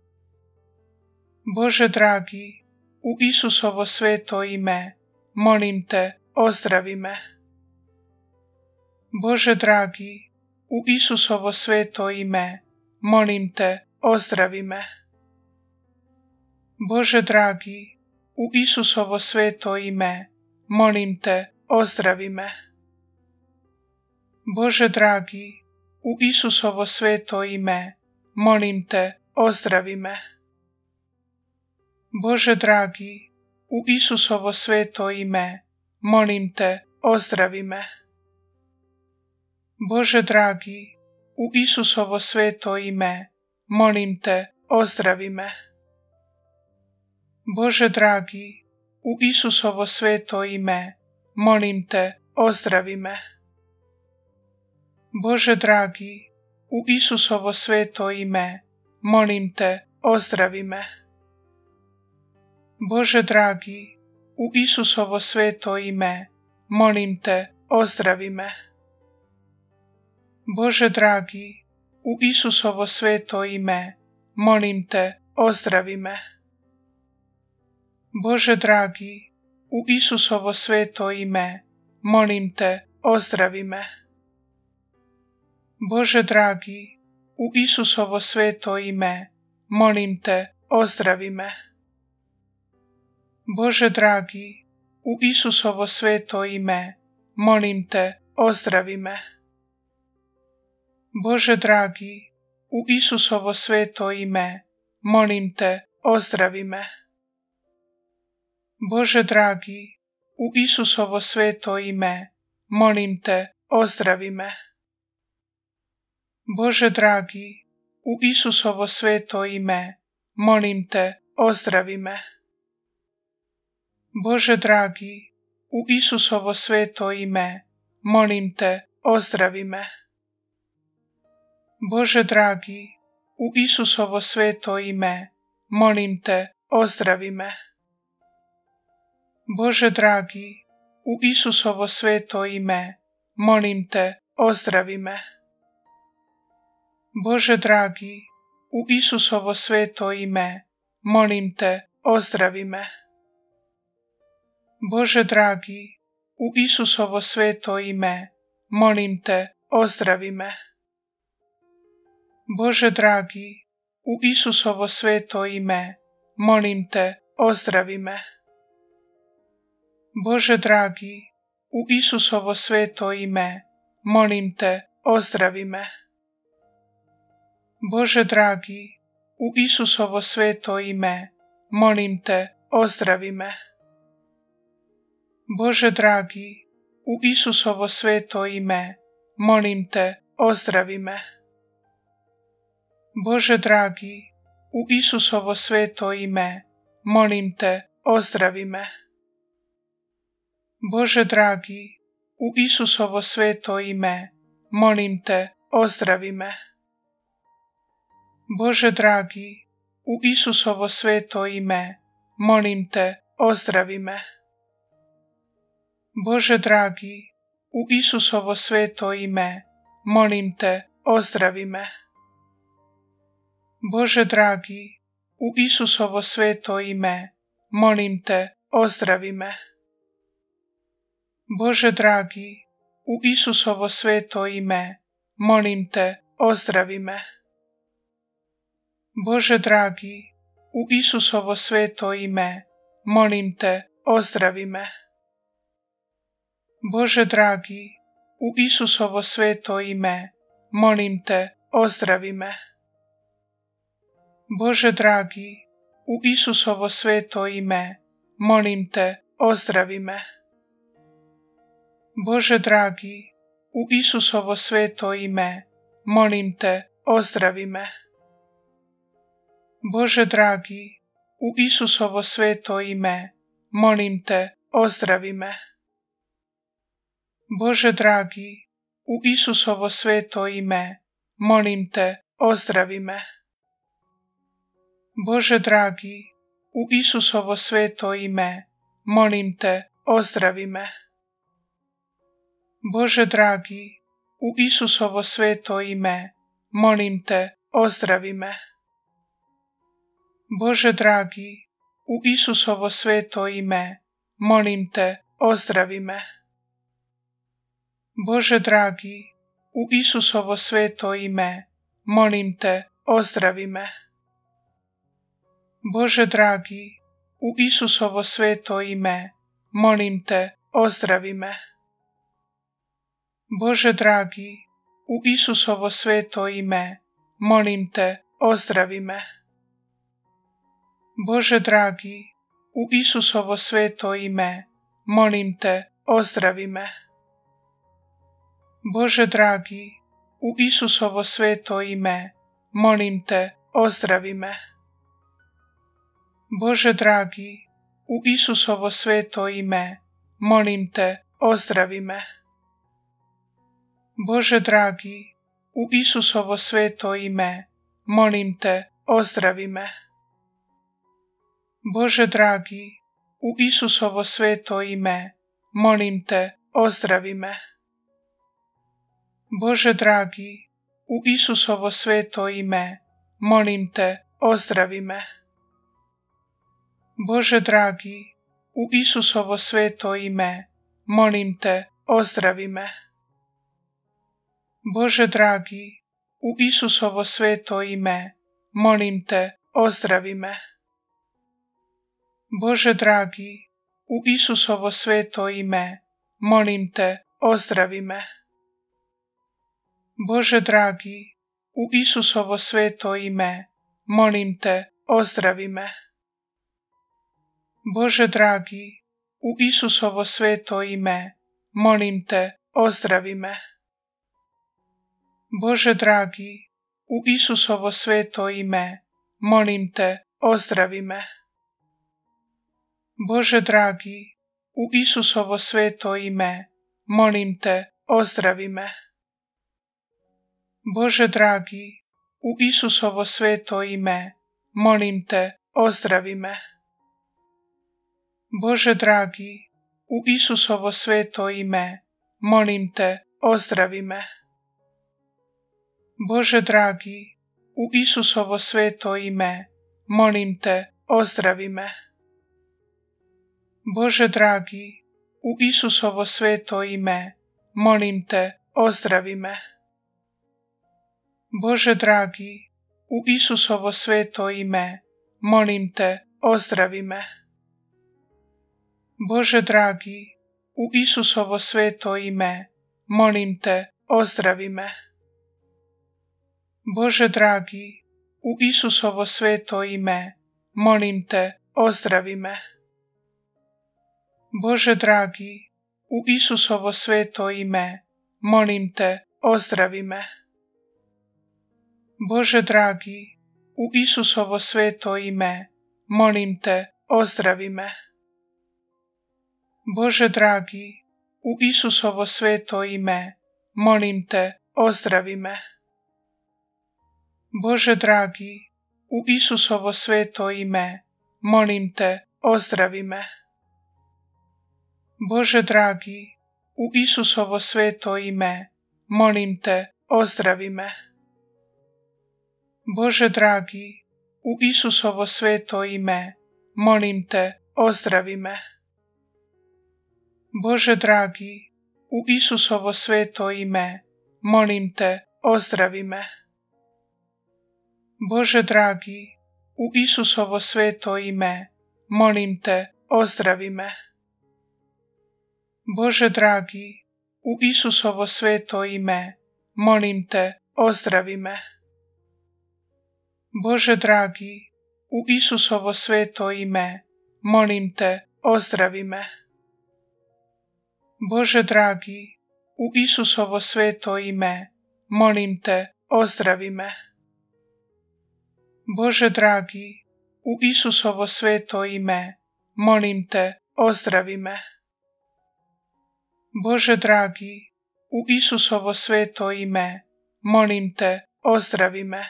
Bože dragi, u Isusovo sveto ime, molim te, ozdravi me. Bože dragi, u Isusovo sveto ime, molim te, ozdravi me. Bože dragi, u Isusovo sveto ime, molim te, ozdravi me. Bože dragi, u Isusovo sveto ime, molim te, ozdravi me. Bože dragi, u Isusovo sveto ime, molim te, ozdravi me. Bože dragi, u Isusovo sveto ime, molim te, ozdravi me. Bože dragi, u Isusovo sveto ime, molim te, ozdravi me. Bože dragi, u Isusovo sveto ime, molim te, ozdravi me. Bože dragi, u Isusovo sveto ime, molim te, ozdravi me. Bože dragi, u Isusovo sveto ime, molim te, ozdravi me. Bože dragi, u Isusovo sveto ime, molim te, ozdravi me. Bože dragi, u Isusovo sveto ime, molim te, ozdravi me. Bože dragi, u Isusovo sveto ime, molim te, ozdravi me. Bože dragi, u Isusovo sveto ime, molim te, ozdravi me. Bože dragi, u Isusovo sveto ime, molim te, ozdravi me. Bože dragi, u Isusovo sveto ime, molim te, ozdravi me. Bože dragi, u Isusovo sveto ime, molim te, ozdravi me. Bože dragi, u Isusovo sveto ime, molim te, ozdravi me. Bože dragi, u Isusovo sveto ime, molim te, ozdravi me. Bože dragi, u Isusovo sveto ime, molim te, ozdravi me. Bože dragi, u Isusovo sveto ime, molim te, ozdravi me. Bože dragi, u Isusovo sveto ime, molim te, ozdravi me. Bože dragi, u Isusovo sveto ime, molim te, ozdravi me. Bože dragi, u Isusovo sveto ime, molim te, ozdravi me. Bože dragi, u Isusovo sveto ime, molim te, ozdravi me. Bože dragi, u Isusovo sveto ime, molim te, ozdravi me. Bože dragi, u Isusovo sveto ime, molim te, ozdravi me. Bože dragi, u Isusovo sveto ime, molim te, ozdravi me. Bože dragi, u Isusovo sveto ime, molim te, ozdravi me. Bože dragi, u Isusovo sveto ime, molim te, ozdravi me. Bože dragi, u Isusovo sveto ime, molim te, ozdravi me. Bože dragi, u Isusovo sveto ime, molim te, ozdravi me. Bože dragi, u Isusovo sveto ime, molim te, ozdravi me. Bože dragi, u Isusovo sveto ime, molim te, ozdravi me. Bože dragi, u Isusovo sveto ime, molim te, ozdravi me. Bože dragi, u Isusovo sveto ime, molim te, ozdravi me. Bože dragi, u Isusovo sveto ime, molim te, ozdravi me. Bože dragi, u Isusovo sveto ime, molim te, ozdravi me. Bože dragi, u Isusovo sveto ime, molim te, ozdravi me. Bože dragi, u Isusovo sveto ime, molim te, ozdravi me. Bože dragi, u Isusovo sveto ime, molim te, ozdravi me. Bože dragi, u Isusovo sveto ime, molim te, ozdravi me. Bože dragi, u Isusovo sveto ime, molim te, ozdravi me. Bože dragi, u Isusovo sveto ime, molim te, ozdravi me. Bože dragi, u Isusovo sveto ime, molim te, ozdravi me. Bože dragi, u Isusovo sveto ime, molim te, ozdravi me. Bože dragi, u Isusovo sveto ime, molim te, ozdravi me. Bože dragi, u Isusovo sveto ime, molim te, ozdravi me. Bože dragi, u Isusovo sveto ime, molim te, ozdravi me. Bože dragi, u Isusovo sveto ime, molim te, ozdravi me. Bože dragi, u Isusovo sveto ime, molim te, ozdravi me. Bože dragi, u Isusovo sveto ime, molim te, ozdravi me. Bože dragi, u Isusovo sveto ime, molim te, ozdravi me. Bože dragi, u Isusovo sveto ime, molim te, ozdravi me. Bože dragi, u Isusovo sveto ime, molim te, ozdravi me. Bože dragi, u Isusovo sveto ime, molim te, ozdravi me. Bože dragi, u Isusovo sveto ime, molim te, ozdravi me. Bože dragi, u Isusovo sveto ime, molim te, ozdravi me. Bože dragi, u Isusovo sveto ime, molim te, ozdravi me. Bože dragi, u Isusovo sveto ime, molim te, ozdravi me. Bože dragi, u Isusovo sveto ime, molim te, ozdravi me. Bože dragi, u Isusovo sveto ime, molim te, ozdravi me. Bože dragi, u Isusovo sveto ime, molim te, ozdravi me. Bože dragi, u Isusovo sveto ime, molim te, ozdravi me. Bože dragi, u Isusovo sveto ime, molim te, ozdravi me. Bože dragi, u Isusovo sveto ime, molim te, ozdravi me. Bože dragi, u Isusovo sveto ime, molim te, ozdravi me. Bože dragi, u Isusovo sveto ime, molim te, ozdravi me. Bože dragi, u Isusovo sveto ime, molim te, ozdravi me. Bože dragi, u Isusovo sveto ime, molim te, ozdravi me. Bože dragi, u Isusovo sveto ime, molim te, ozdravi me. Bože dragi, u Isusovo sveto ime, molim te, ozdravi me. Bože dragi, u Isusovo sveto ime, molim te, ozdravi me. Bože dragi, u Isusovo sveto ime, molim te, ozdravi me. Bože dragi, u Isusovo sveto ime, molim te, ozdravi me. Bože dragi, u Isusovo sveto ime, molim te, ozdravi me.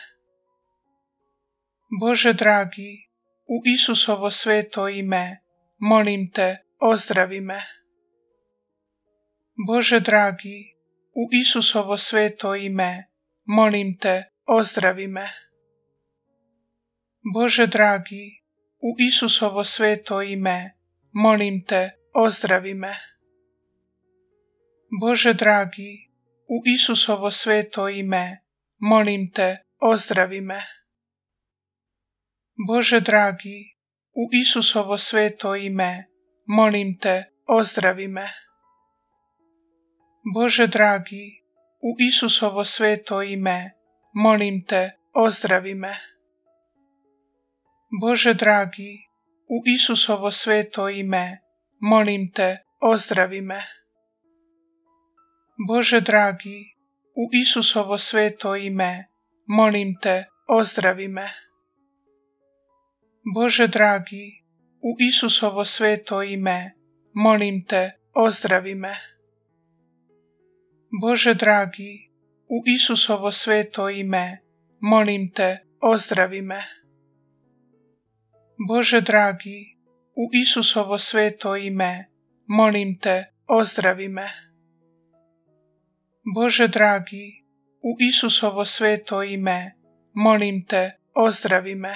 Bože dragi, u Isusovo sveto ime, molim te, ozdravi me. Bože dragi, u Isusovo sveto ime, molim te, ozdravi me. Bože dragi, u Isusovo sveto ime, molim te, ozdravi me. Bože dragi, u Isusovo sveto ime, molim te, ozdravi me. Bože dragi, u Isusovo sveto ime, molim te, ozdravi me. Bože dragi, u Isusovo sveto ime, molim te, ozdravi me. Bože dragi, u Isusovo sveto ime, molim te, ozdravi me. Bože dragi, u Isusovo sveto ime, molim te, ozdravi me. Bože dragi, u Isusovo sveto ime, molim te, ozdravi me. Bože dragi, u Isusovo sveto ime, molim te, ozdravi me. Bože dragi, u Isusovo sveto ime, molim te, ozdravi me. Bože dragi, u Isusovo sveto ime, molim te, ozdravi me.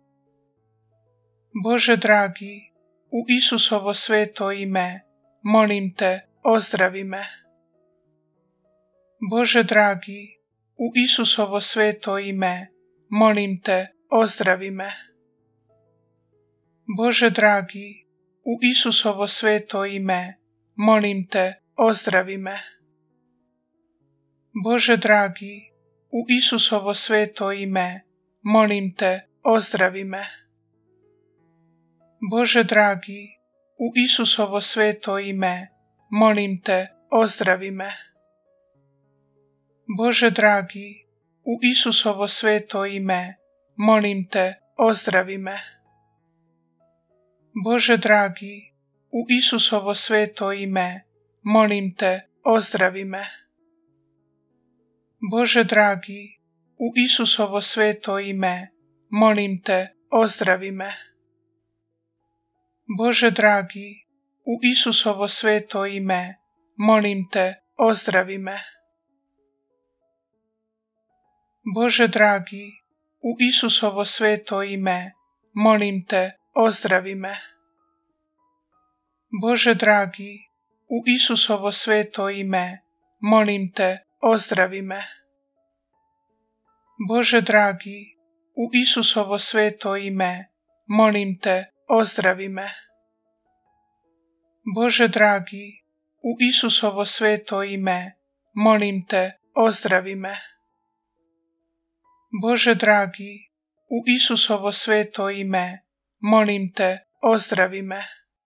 Bože dragi, u Isusovo sveto ime, molim te, ozdravi me. Bože dragi, u Isusovo sveto ime, molim te, ozdravi me. Bože dragi, u Isusovo sveto ime, molim te, ozdravi me. Bože dragi, u Isusovo sveto ime, molim te, ozdravi me. Bože dragi, u Isusovo sveto ime, molim te, ozdravi me. Bože dragi, u Isusovo sveto ime, molim te, ozdravi me. Bože dragi, u Isusovo sveto ime, molim te, ozdravi me. Bože dragi, u Isusovo sveto ime, molim te, ozdravi me. Bože dragi, u Isusovo sveto ime, molim te, ozdravi me. Bože dragi, u Isusovo sveto ime, molim te, ozdravi me. Bože dragi, u Isusovo sveto ime, molim te, ozdravi me. Bože dragi, u Isusovo sveto ime, molim te, ozdravi me. Bože dragi, u Isusovo sveto ime, molim te, ozdravi me. Bože dragi, u Isusovo sveto ime, molim te, ozdravi me.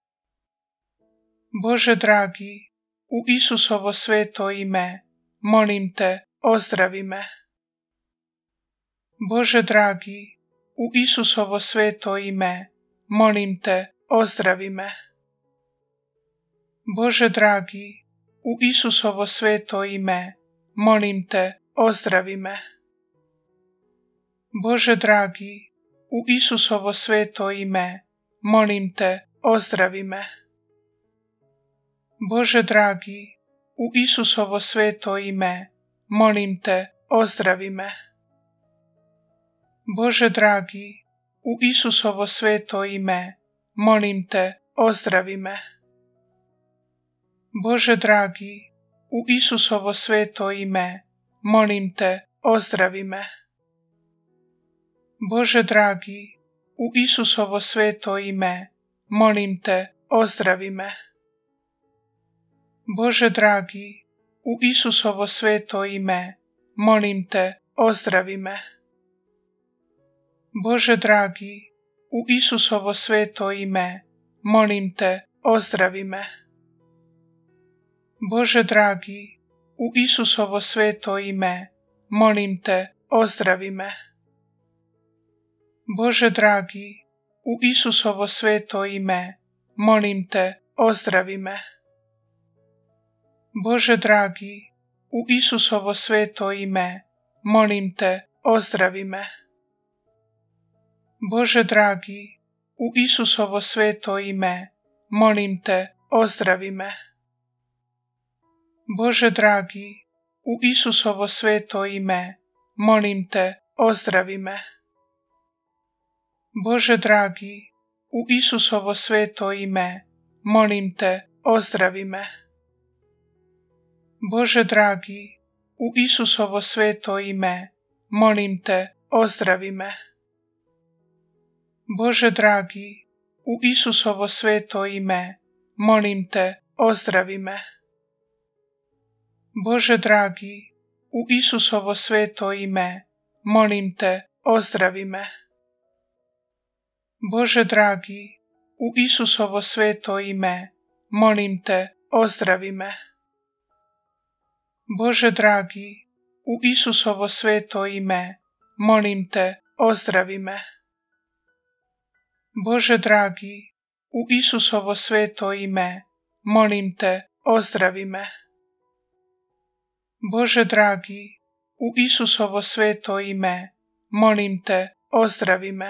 Bože dragi, u Isusovo sveto ime, molim te, ozdravi me. Bože dragi, u Isusovo sveto ime, molim te, ozdravi me. Bože dragi, u Isusovo sveto ime, molim te, ozdravi me. Bože dragi, u Isusovo sveto ime, molim te, ozdravi me. Bože dragi, u Isusovo sveto ime, molim te, ozdravi me. Bože dragi, u Isusovo sveto ime, molim te, ozdravi me. Bože dragi, u Isusovo sveto ime, molim te, ozdravi me. Bože dragi, u Isusovo sveto ime, molim te, ozdravi me. Bože dragi, u Isusovo sveto ime, molim te, ozdravi me. Bože dragi, u Isusovo sveto ime, molim te, ozdravi me. Bože dragi, u Isusovo sveto ime, molim te, ozdravi me. Bože dragi, u Isusovo sveto ime, molim te, ozdravi me. Bože dragi, u Isusovo sveto ime, molim te, ozdravi me. Bože dragi, u Isusovo sveto ime, molim te, ozdravi me. Bože dragi, u Isusovo sveto ime, molim te, ozdravi me. Bože dragi, u Isusovo sveto ime, molim te, ozdravi me. Bože dragi, u Isusovo sveto ime, molim te, ozdravi me. Bože dragi, u Isusovo sveto ime, molim te, ozdravi me. Bože dragi, u Isusovo sveto ime, molim te, ozdravi me. Bože dragi, u Isusovo sveto ime, molim te, ozdravi me. Bože dragi, u Isusovo sveto ime, molim te, ozdravi me. Bože dragi, u Isusovo sveto ime, molim te, ozdravi me. Bože dragi, u Isusovo sveto ime, molim te, ozdravi me.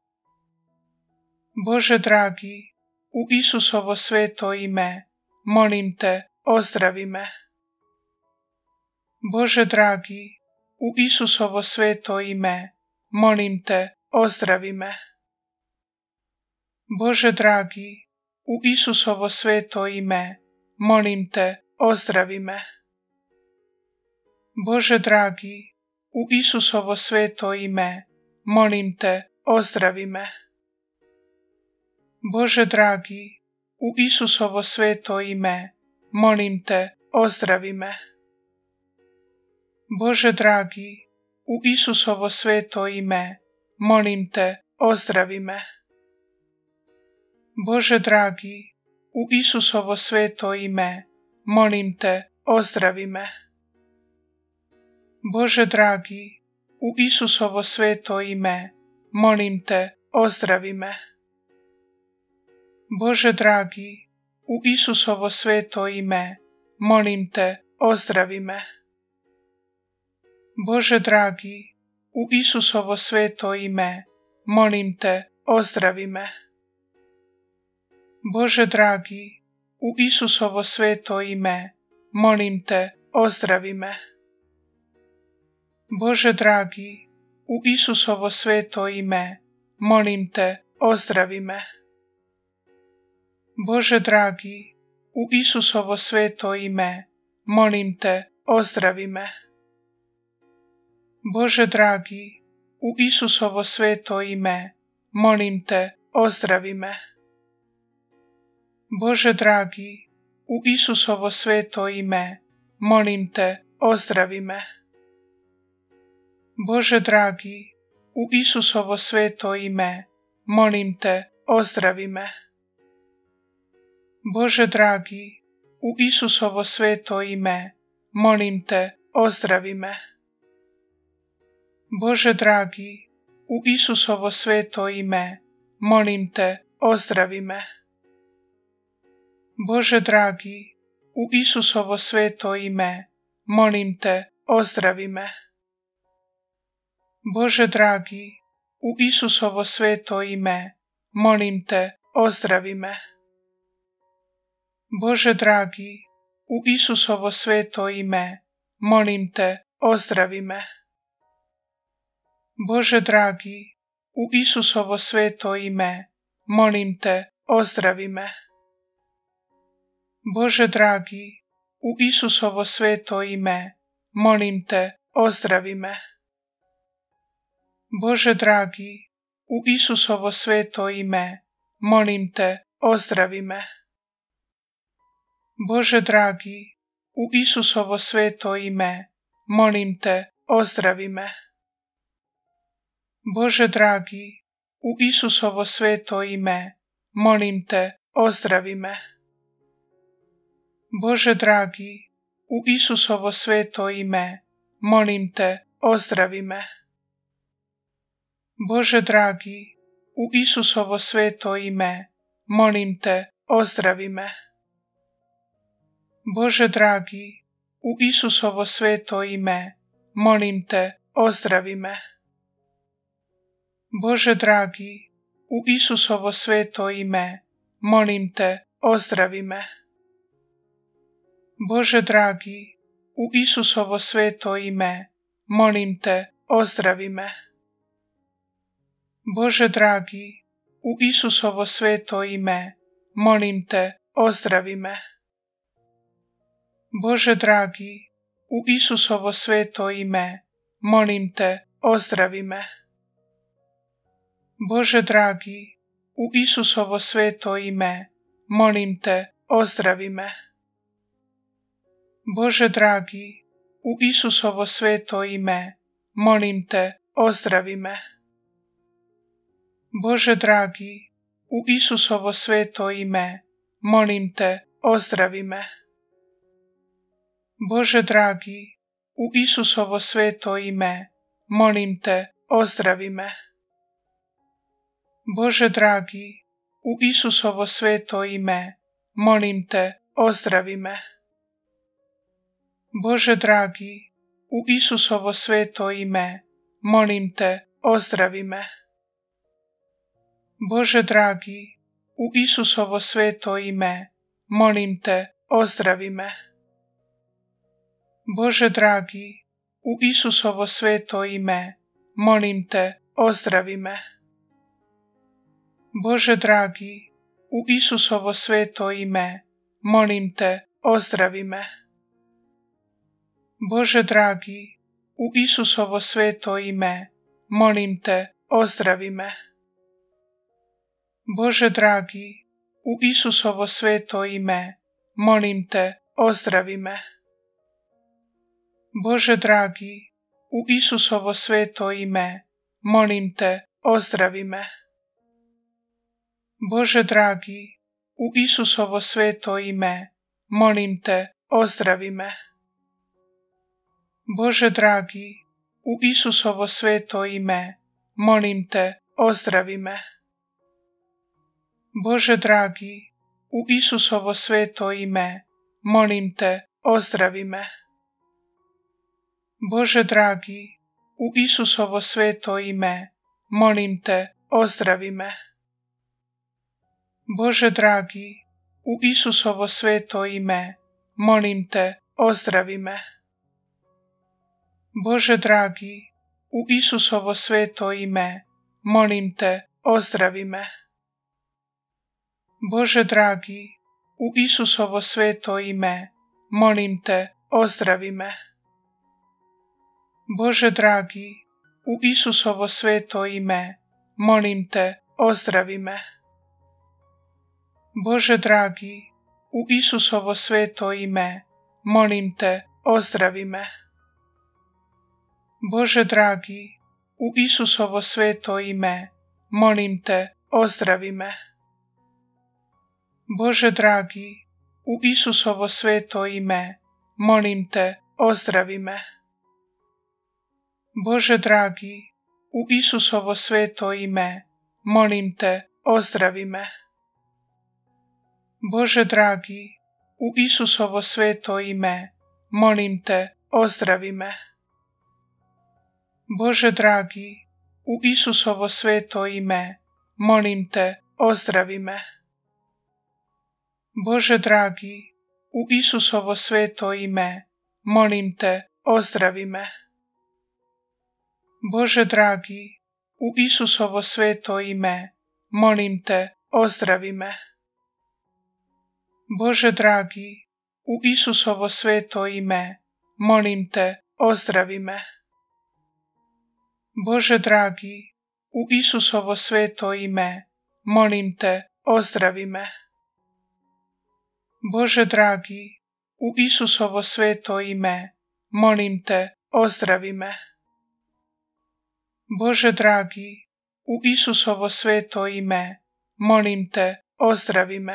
Bože dragi, u Isusovo sveto ime, molim te, ozdravi me. Bože dragi, u Isusovo sveto ime, molim te, ozdravi me. Bože dragi, u Isusovo sveto ime, molim te, ozdravi me. Bože dragi, u Isusovo sveto ime, molim te, ozdravi me. Bože dragi, u Isusovo sveto ime, molim te, ozdravi me. Bože dragi, u Isusovo sveto ime, molim te, ozdravi me. Bože dragi, u Isusovo sveto ime, molim te, ozdravi me. Bože dragi, u Isusovo sveto ime, molim te, ozdravi me. Bože dragi, u Isusovo sveto ime, molim te, ozdravi me. Bože dragi, u Isusovo sveto ime, molim te, ozdravi me. Bože dragi, u Isusovo sveto ime, molim te, ozdravi me. Bože dragi, u Isusovo sveto ime, molim te, ozdravi me. Bože dragi, u Isusovo sveto ime, molim te, ozdravi me. Bože dragi, u Isusovo sveto ime, molim te, ozdravi me. Bože dragi, u Isusovo sveto ime, molim te, ozdravi me. Bože dragi, u Isusovo sveto ime, molim te, ozdravi me. Bože dragi, u Isusovo sveto ime, molim te, ozdravi me. Bože dragi, u Isusovo sveto ime, molim te, ozdravi me. Bože dragi, u Isusovo sveto ime, molim te, ozdravi me. Bože dragi, u Isusovo sveto ime, molim te, ozdravi me. Bože dragi, u Isusovo sveto ime, molim te, ozdravi me. Bože dragi, u Isusovo sveto ime, molim te, ozdravi me. Bože dragi, u Isusovo sveto ime, molim te, ozdravi me. Bože dragi, u Isusovo sveto ime, molim te, ozdravi me. Bože dragi, u Isusovo sveto ime, molim te, ozdravi me. Bože dragi, u Isusovo sveto ime, molim te, ozdravi me. Bože dragi, u Isusovo sveto ime, molim te, ozdravi me. Bože dragi, u Isusovo sveto ime, molim te, ozdravi me. Bože dragi, u Isusovo sveto ime, molim te, ozdravi me. Bože dragi, u Isusovo sveto ime, molim te, ozdravi me. Bože dragi, u Isusovo sveto ime, molim te, ozdravi me. Bože dragi, u Isusovo sveto ime, molim te, ozdravi me. Bože dragi, u Isusovo sveto ime, molim te, ozdravi me. Bože dragi, u Isusovo sveto ime, molim te, ozdravi me. Bože dragi, u Isusovo sveto ime, molim te, ozdravi me. Bože dragi, u Isusovo sveto ime, molim te, ozdravi me. Bože dragi, u Isusovo sveto ime, molim te, ozdravi me. Bože dragi, u Isusovo sveto ime, molim te, ozdravi me. Bože dragi, u Isusovo sveto ime, molim te, ozdravi me. Bože dragi, u Isusovo sveto ime, molim te, ozdravi me. Bože dragi, u Isusovo sveto ime, molim te, ozdravi me. Bože dragi, u Isusovo sveto ime, molim te, ozdravi me. Bože dragi, u Isusovo sveto ime, molim te, ozdravi me. Bože dragi, u Isusovo sveto ime, molim te, ozdravi me. Bože dragi, u Isusovo sveto ime, molim te, ozdravi me. Bože dragi, u Isusovo sveto ime, molim te, ozdravi me. Bože dragi, u Isusovo sveto ime, molim te, ozdravi me. Bože dragi, u Isusovo sveto ime, molim te, ozdravi me. Bože dragi, u Isusovo sveto ime, molim te, ozdravi me. Bože dragi, u Isusovo sveto ime, molim te, ozdravi me. Bože dragi, u Isusovo sveto ime, molim te, ozdravi me. Bože dragi, u Isusovo sveto ime, molim te, ozdravi me. Bože dragi, u Isusovo sveto ime, molim te, ozdravi me. Bože dragi, u Isusovo sveto ime, molim te, ozdravi me. Bože dragi, u Isusovo sveto ime, molim te, ozdravi me. Bože dragi, u Isusovo sveto ime, molim te, ozdravi me. Bože dragi, u Isusovo sveto ime, molim te, ozdravi me. Bože dragi, u Isusovo sveto ime, molim te, ozdravi me. Bože dragi, u Isusovo sveto ime, molim te, ozdravi me. Bože dragi, u Isusovo sveto ime, molim te, ozdravi me. Bože dragi, u Isusovo sveto ime, molim te, ozdravi me. Bože dragi, u Isusovo sveto ime, molim te, ozdravi me. Bože dragi, u Isusovo sveto ime, molim te, ozdravi me. Bože dragi, u Isusovo sveto ime, molim te, ozdravi me. Bože dragi, u Isusovo sveto ime, molim te, ozdravi me.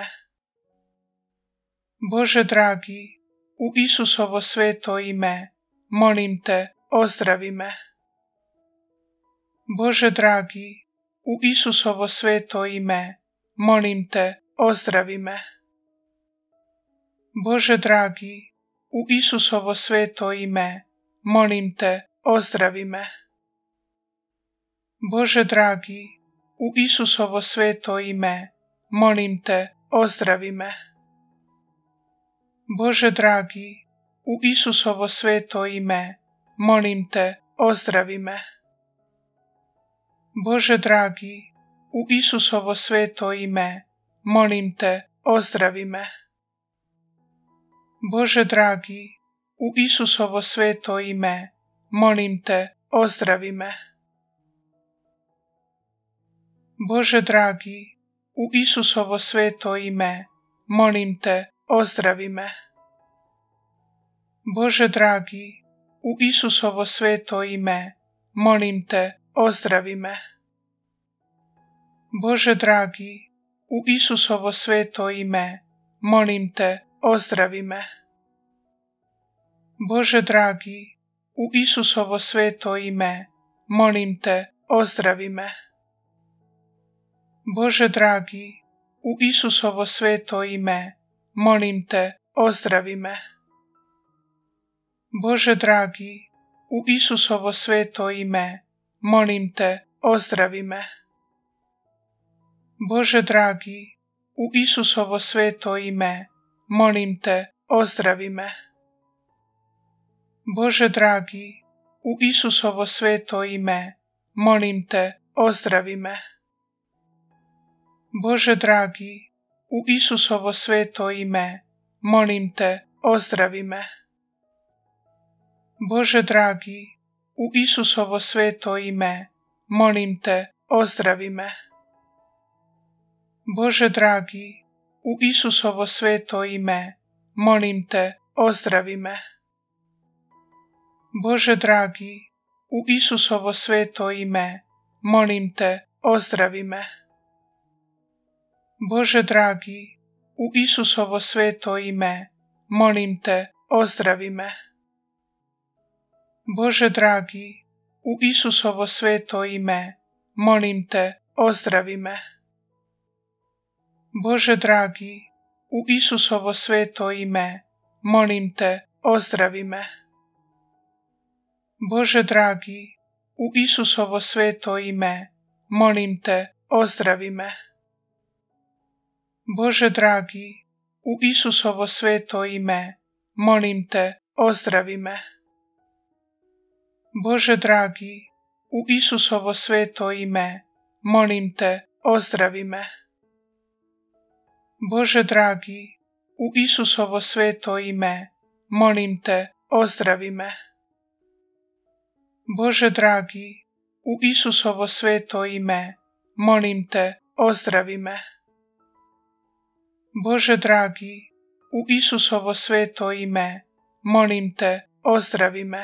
Bože dragi, u Isusovo sveto ime, molim te, ozdravi me. Bože dragi, u Isusovo sveto ime, molim te, ozdravi me. Bože dragi, u Isusovo sveto ime, molim te, ozdravi me. Bože dragi, u Isusovo sveto ime, molim te, ozdravi me. Bože dragi, u Isusovo sveto ime, molim te, ozdravi me. Bože dragi, u Isusovo sveto ime, molim te, ozdravi me. Bože dragi, u Isusovo sveto ime, molim te, ozdravi me. Bože dragi, u Isusovo sveto ime, molim te, ozdravi me. Bože dragi, u Isusovo sveto ime, molim te, ozdravi me. Bože dragi, u Isusovo sveto ime, molim te, ozdravi me. Bože dragi, u Isusovo sveto ime, molim te, ozdravi me. Bože dragi, u Isusovo sveto ime, molim te, ozdravi me. Bože dragi, u Isusovo sveto ime, molim te, ozdravi me. Bože dragi, u Isusovo sveto ime, molim te, ozdravi me. Bože dragi, u Isusovo sveto ime, molim te, ozdravi me. Bože dragi, u Isusovo sveto ime, molim te, ozdravi me. Bože dragi, u Isusovo sveto ime, molim te, ozdravi me. Bože dragi, u Isusovo sveto ime, molim te, ozdravi me. Bože dragi, u Isusovo sveto ime, molim te, ozdravi me. Bože dragi, u Isusovo sveto ime, molim te, ozdravi me. Bože dragi, u Isusovo sveto ime, molim te, ozdravi me. Bože dragi, u Isusovo sveto ime, molim te, ozdravi me. Bože dragi, u Isusovo sveto ime, molim te, ozdravi me. Bože dragi, u Isusovo sveto ime, molim te, ozdravi me. Bože dragi, u Isusovo sveto ime, molim te, ozdravi me. Bože dragi, u Isusovo sveto ime, molim te, ozdravi me. Bože dragi, u Isusovo sveto ime, molim te, ozdravi me. Bože dragi, u Isusovo sveto ime, molim te, ozdravi me.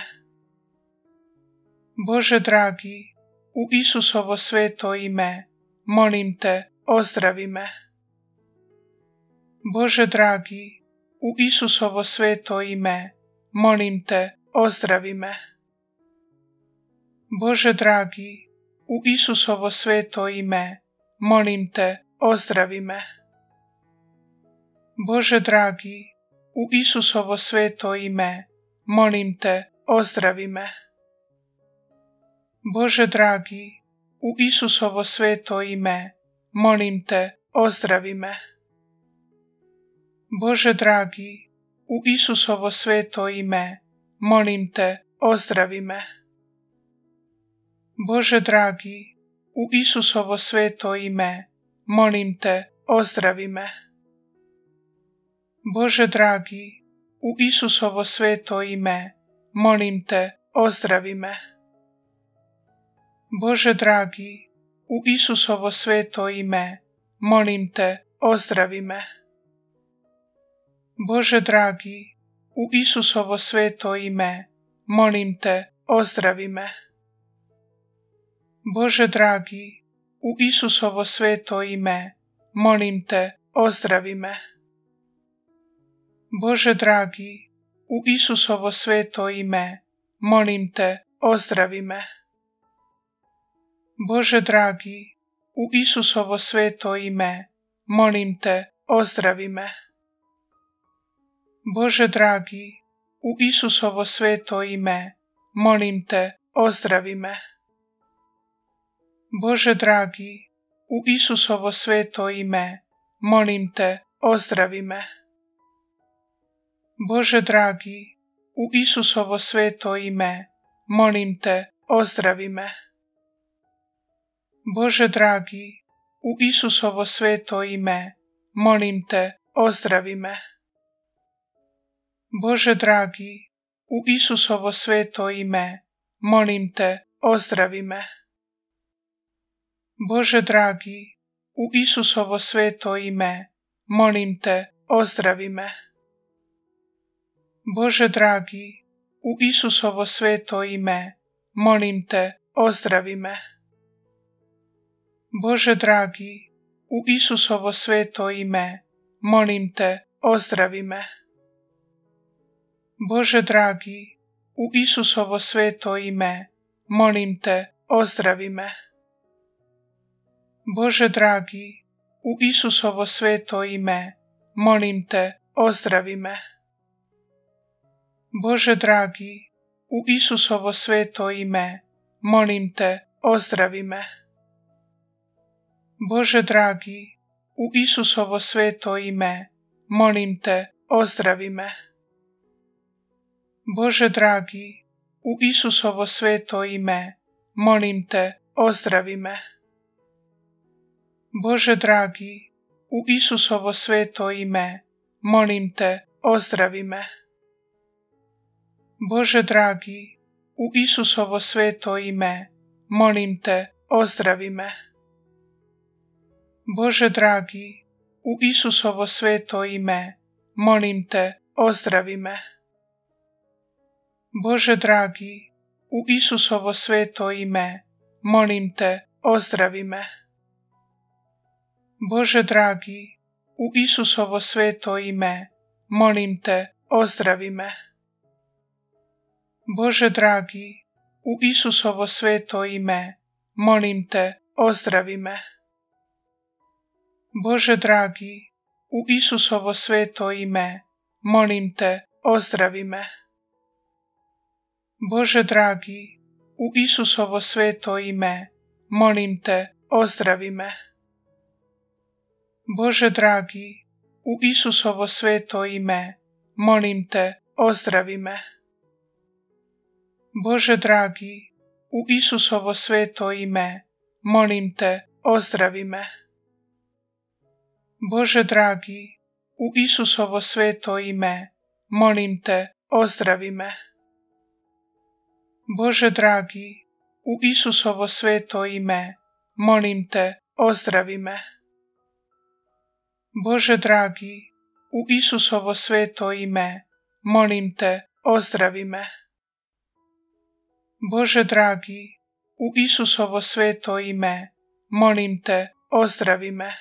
Bože dragi, u Isusovo sveto ime, molim te, ozdravi me. Bože dragi, u Isusovo sveto ime, molim te, ozdravi me. Bože dragi, u Isusovo sveto ime, molim te, ozdravi me. Bože dragi, u Isusovo sveto ime, molim te, ozdravi me. Bože dragi, u Isusovo sveto ime, molim te, ozdravi me. Bože dragi, u Isusovo sveto ime, molim te, ozdravi me. Bože dragi, u Isusovo sveto ime, molim te, ozdravi me. Bože dragi, u Isusovo sveto ime, molim te, ozdravi me. Bože dragi, u Isusovo sveto ime, molim te, ozdravi me. Bože dragi, u Isusovo sveto ime, molim te, ozdravi me. Bože dragi, u Isusovo sveto ime, molim te, ozdravi me. Bože dragi, u Isusovo sveto ime, molim te, ozdravi me. Bože dragi, u Isusovo sveto ime, molim te, ozdravi me. Bože dragi, u Isusovo sveto ime, molim te, ozdravi me. Bože dragi, u Isusovo sveto ime, molim te, ozdravi me. Bože dragi, u Isusovo sveto ime, molim te, ozdravi me. Bože dragi, u Isusovo sveto ime, molim te, ozdravi me. Bože dragi, u Isusovo sveto ime, molim te, ozdravi me. Bože dragi, u Isusovo sveto ime, molim te, ozdravi me. Bože dragi, u Isusovo sveto ime, molim te, ozdravi me. Bože dragi, u Isusovo sveto ime, molim te, ozdravi me. Bože dragi, u Isusovo sveto ime, molim te, ozdravi me. Bože dragi, u Isusovo sveto ime, molim te, ozdravi me. Bože dragi, u Isusovo sveto ime, molim te, ozdravi me. Bože dragi, u Isusovo sveto ime, molim te, ozdravi me. Bože dragi, u Isusovo sveto ime, molim te, ozdravi me. Bože dragi, u Isusovo sveto ime, molim te, ozdravi me. Bože dragi, u Isusovo sveto ime, molim te, ozdravi me. Bože dragi, u Isusovo sveto ime, molim te, ozdravi me. Bože dragi, u Isusovo sveto ime, molim te, ozdravi me. Bože dragi, u Isusovo sveto ime, molim te, ozdravi me. Bože dragi, u Isusovo sveto ime, molim te, ozdravi me. Bože dragi, u Isusovo sveto ime, molim te, ozdravi me. Bože dragi, u Isusovo sveto ime, molim te, ozdravi me. Bože dragi, u Isusovo sveto ime, molim te, ozdravi me. Bože dragi, u Isusovo sveto ime, molim te, ozdravi me. Bože dragi, u Isusovo sveto ime, molim te, ozdravi me. Bože dragi, u Isusovo sveto ime, molim te, ozdravi me. Bože dragi, u Isusovo sveto ime, molim te, ozdravi me. Bože dragi, u Isusovo sveto ime, molim te, ozdravi me.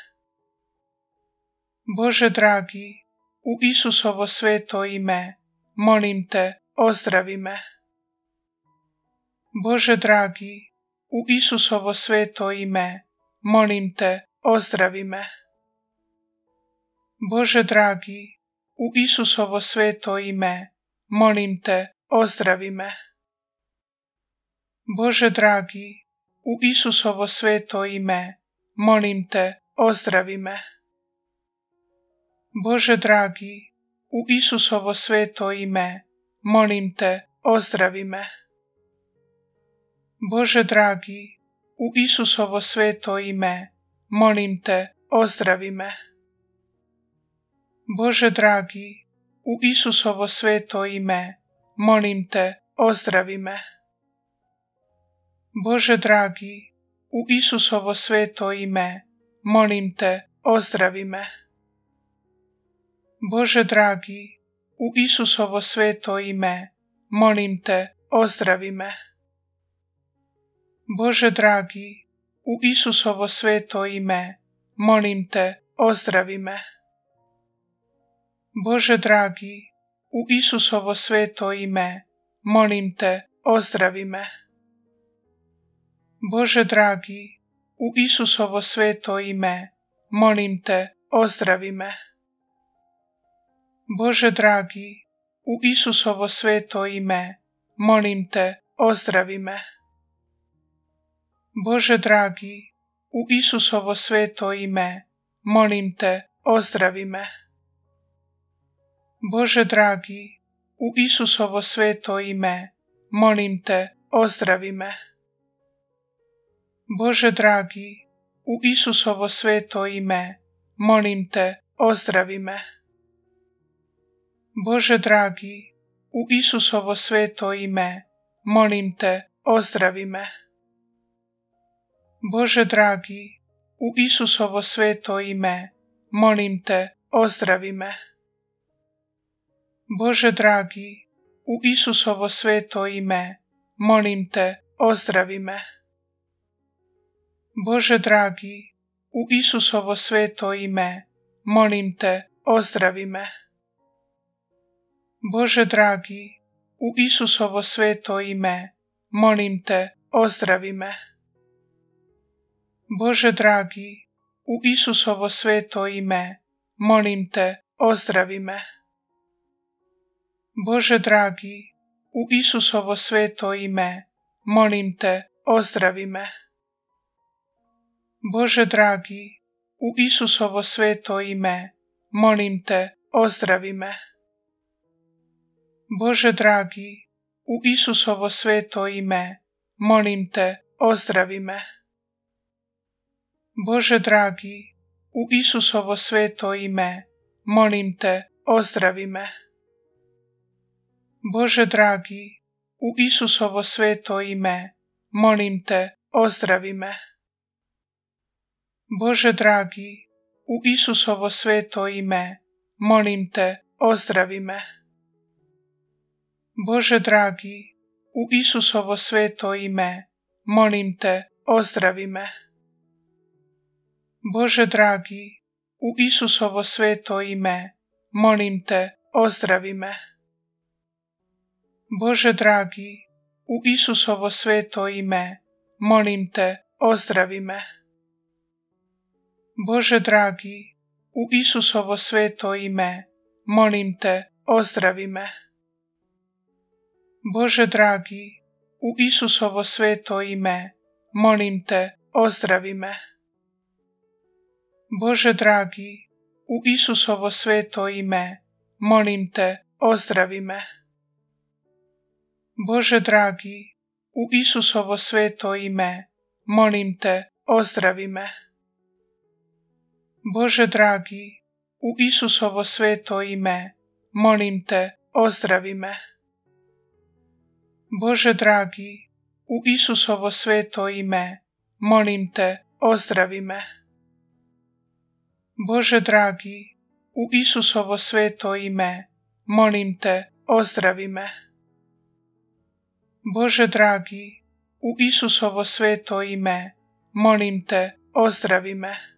Bože dragi, u Isusovo sveto ime, molim te, ozdravi me. Bože dragi, u Isusovo sveto ime, molim te, ozdravi me. Bože dragi, u Isusovo sveto ime, molim te, ozdravi me. Bože dragi, u Isusovo sveto ime, molim te, ozdravi me. Bože dragi, u Isusovo sveto ime, molim te, ozdravi me. Bože dragi, u Isusovo sveto ime, molim te, ozdravi me. Bože dragi, u Isusovo sveto ime, molim te, ozdravi me. Bože dragi, u Isusovo sveto ime, molim te, ozdravi me. Bože dragi, u Isusovo sveto ime, molim te, ozdravi me. Bože dragi, u Isusovo sveto ime, molim te, ozdravi me. Bože dragi, u Isusovo sveto ime, molim te, ozdravi me. Bože dragi, u Isusovo sveto ime, molim te, ozdravi me. Bože dragi, u Isusovo sveto ime, molim te, ozdravi me. Bože dragi, u Isusovo sveto ime, molim te, ozdravi me. Bože dragi, u Isusovo sveto ime, molim te, ozdravi me. Bože dragi, u Isusovo sveto ime, molim te, ozdravi me. Bože dragi, u Isusovo sveto ime, molim te, ozdravi me. Bože dragi, u Isusovo sveto ime, molim te, ozdravi me. Bože dragi, u Isusovo sveto ime, molim te, ozdravi me. Bože dragi, u Isusovo sveto ime, molim te, ozdravi me. Bože dragi, u Isusovo sveto ime, molim te, ozdravi me. Bože dragi, u Isusovo sveto ime, molim te, ozdravi me. Bože dragi, u Isusovo sveto ime, molim te, ozdravi me. Bože dragi, u Isusovo sveto ime, molim te, ozdravi me. Bože dragi, u Isusovo sveto ime, molim te, ozdravi me. Bože dragi, u Isusovo sveto ime, molim te, ozdravi me. Bože dragi, u Isusovo sveto ime, molim te, ozdravi me. Bože dragi, u Isusovo sveto ime, molim te, ozdravi me. Bože dragi, u Isusovo sveto ime, molim te, ozdravi me. Bože dragi, u Isusovo sveto ime, molim te, ozdravi me. Bože dragi, u Isusovo sveto ime, molim te, ozdravi me. Bože dragi, u Isusovo sveto ime, molim te, ozdravi me. Bože dragi, u Isusovo sveto ime, molim te, ozdravi me. Bože dragi, u Isusovo sveto ime, molim te, ozdravi me. Bože dragi, u Isusovo sveto ime, molim te, ozdravi me. Bože dragi, u Isusovo sveto ime, molim te, ozdravi me. Bože dragi, u Isusovo sveto ime, molim te, ozdravi me. Bože dragi, u Isusovo sveto ime, molim te, ozdravi me. Bože dragi, u Isusovo sveto ime, molim te, ozdravi me.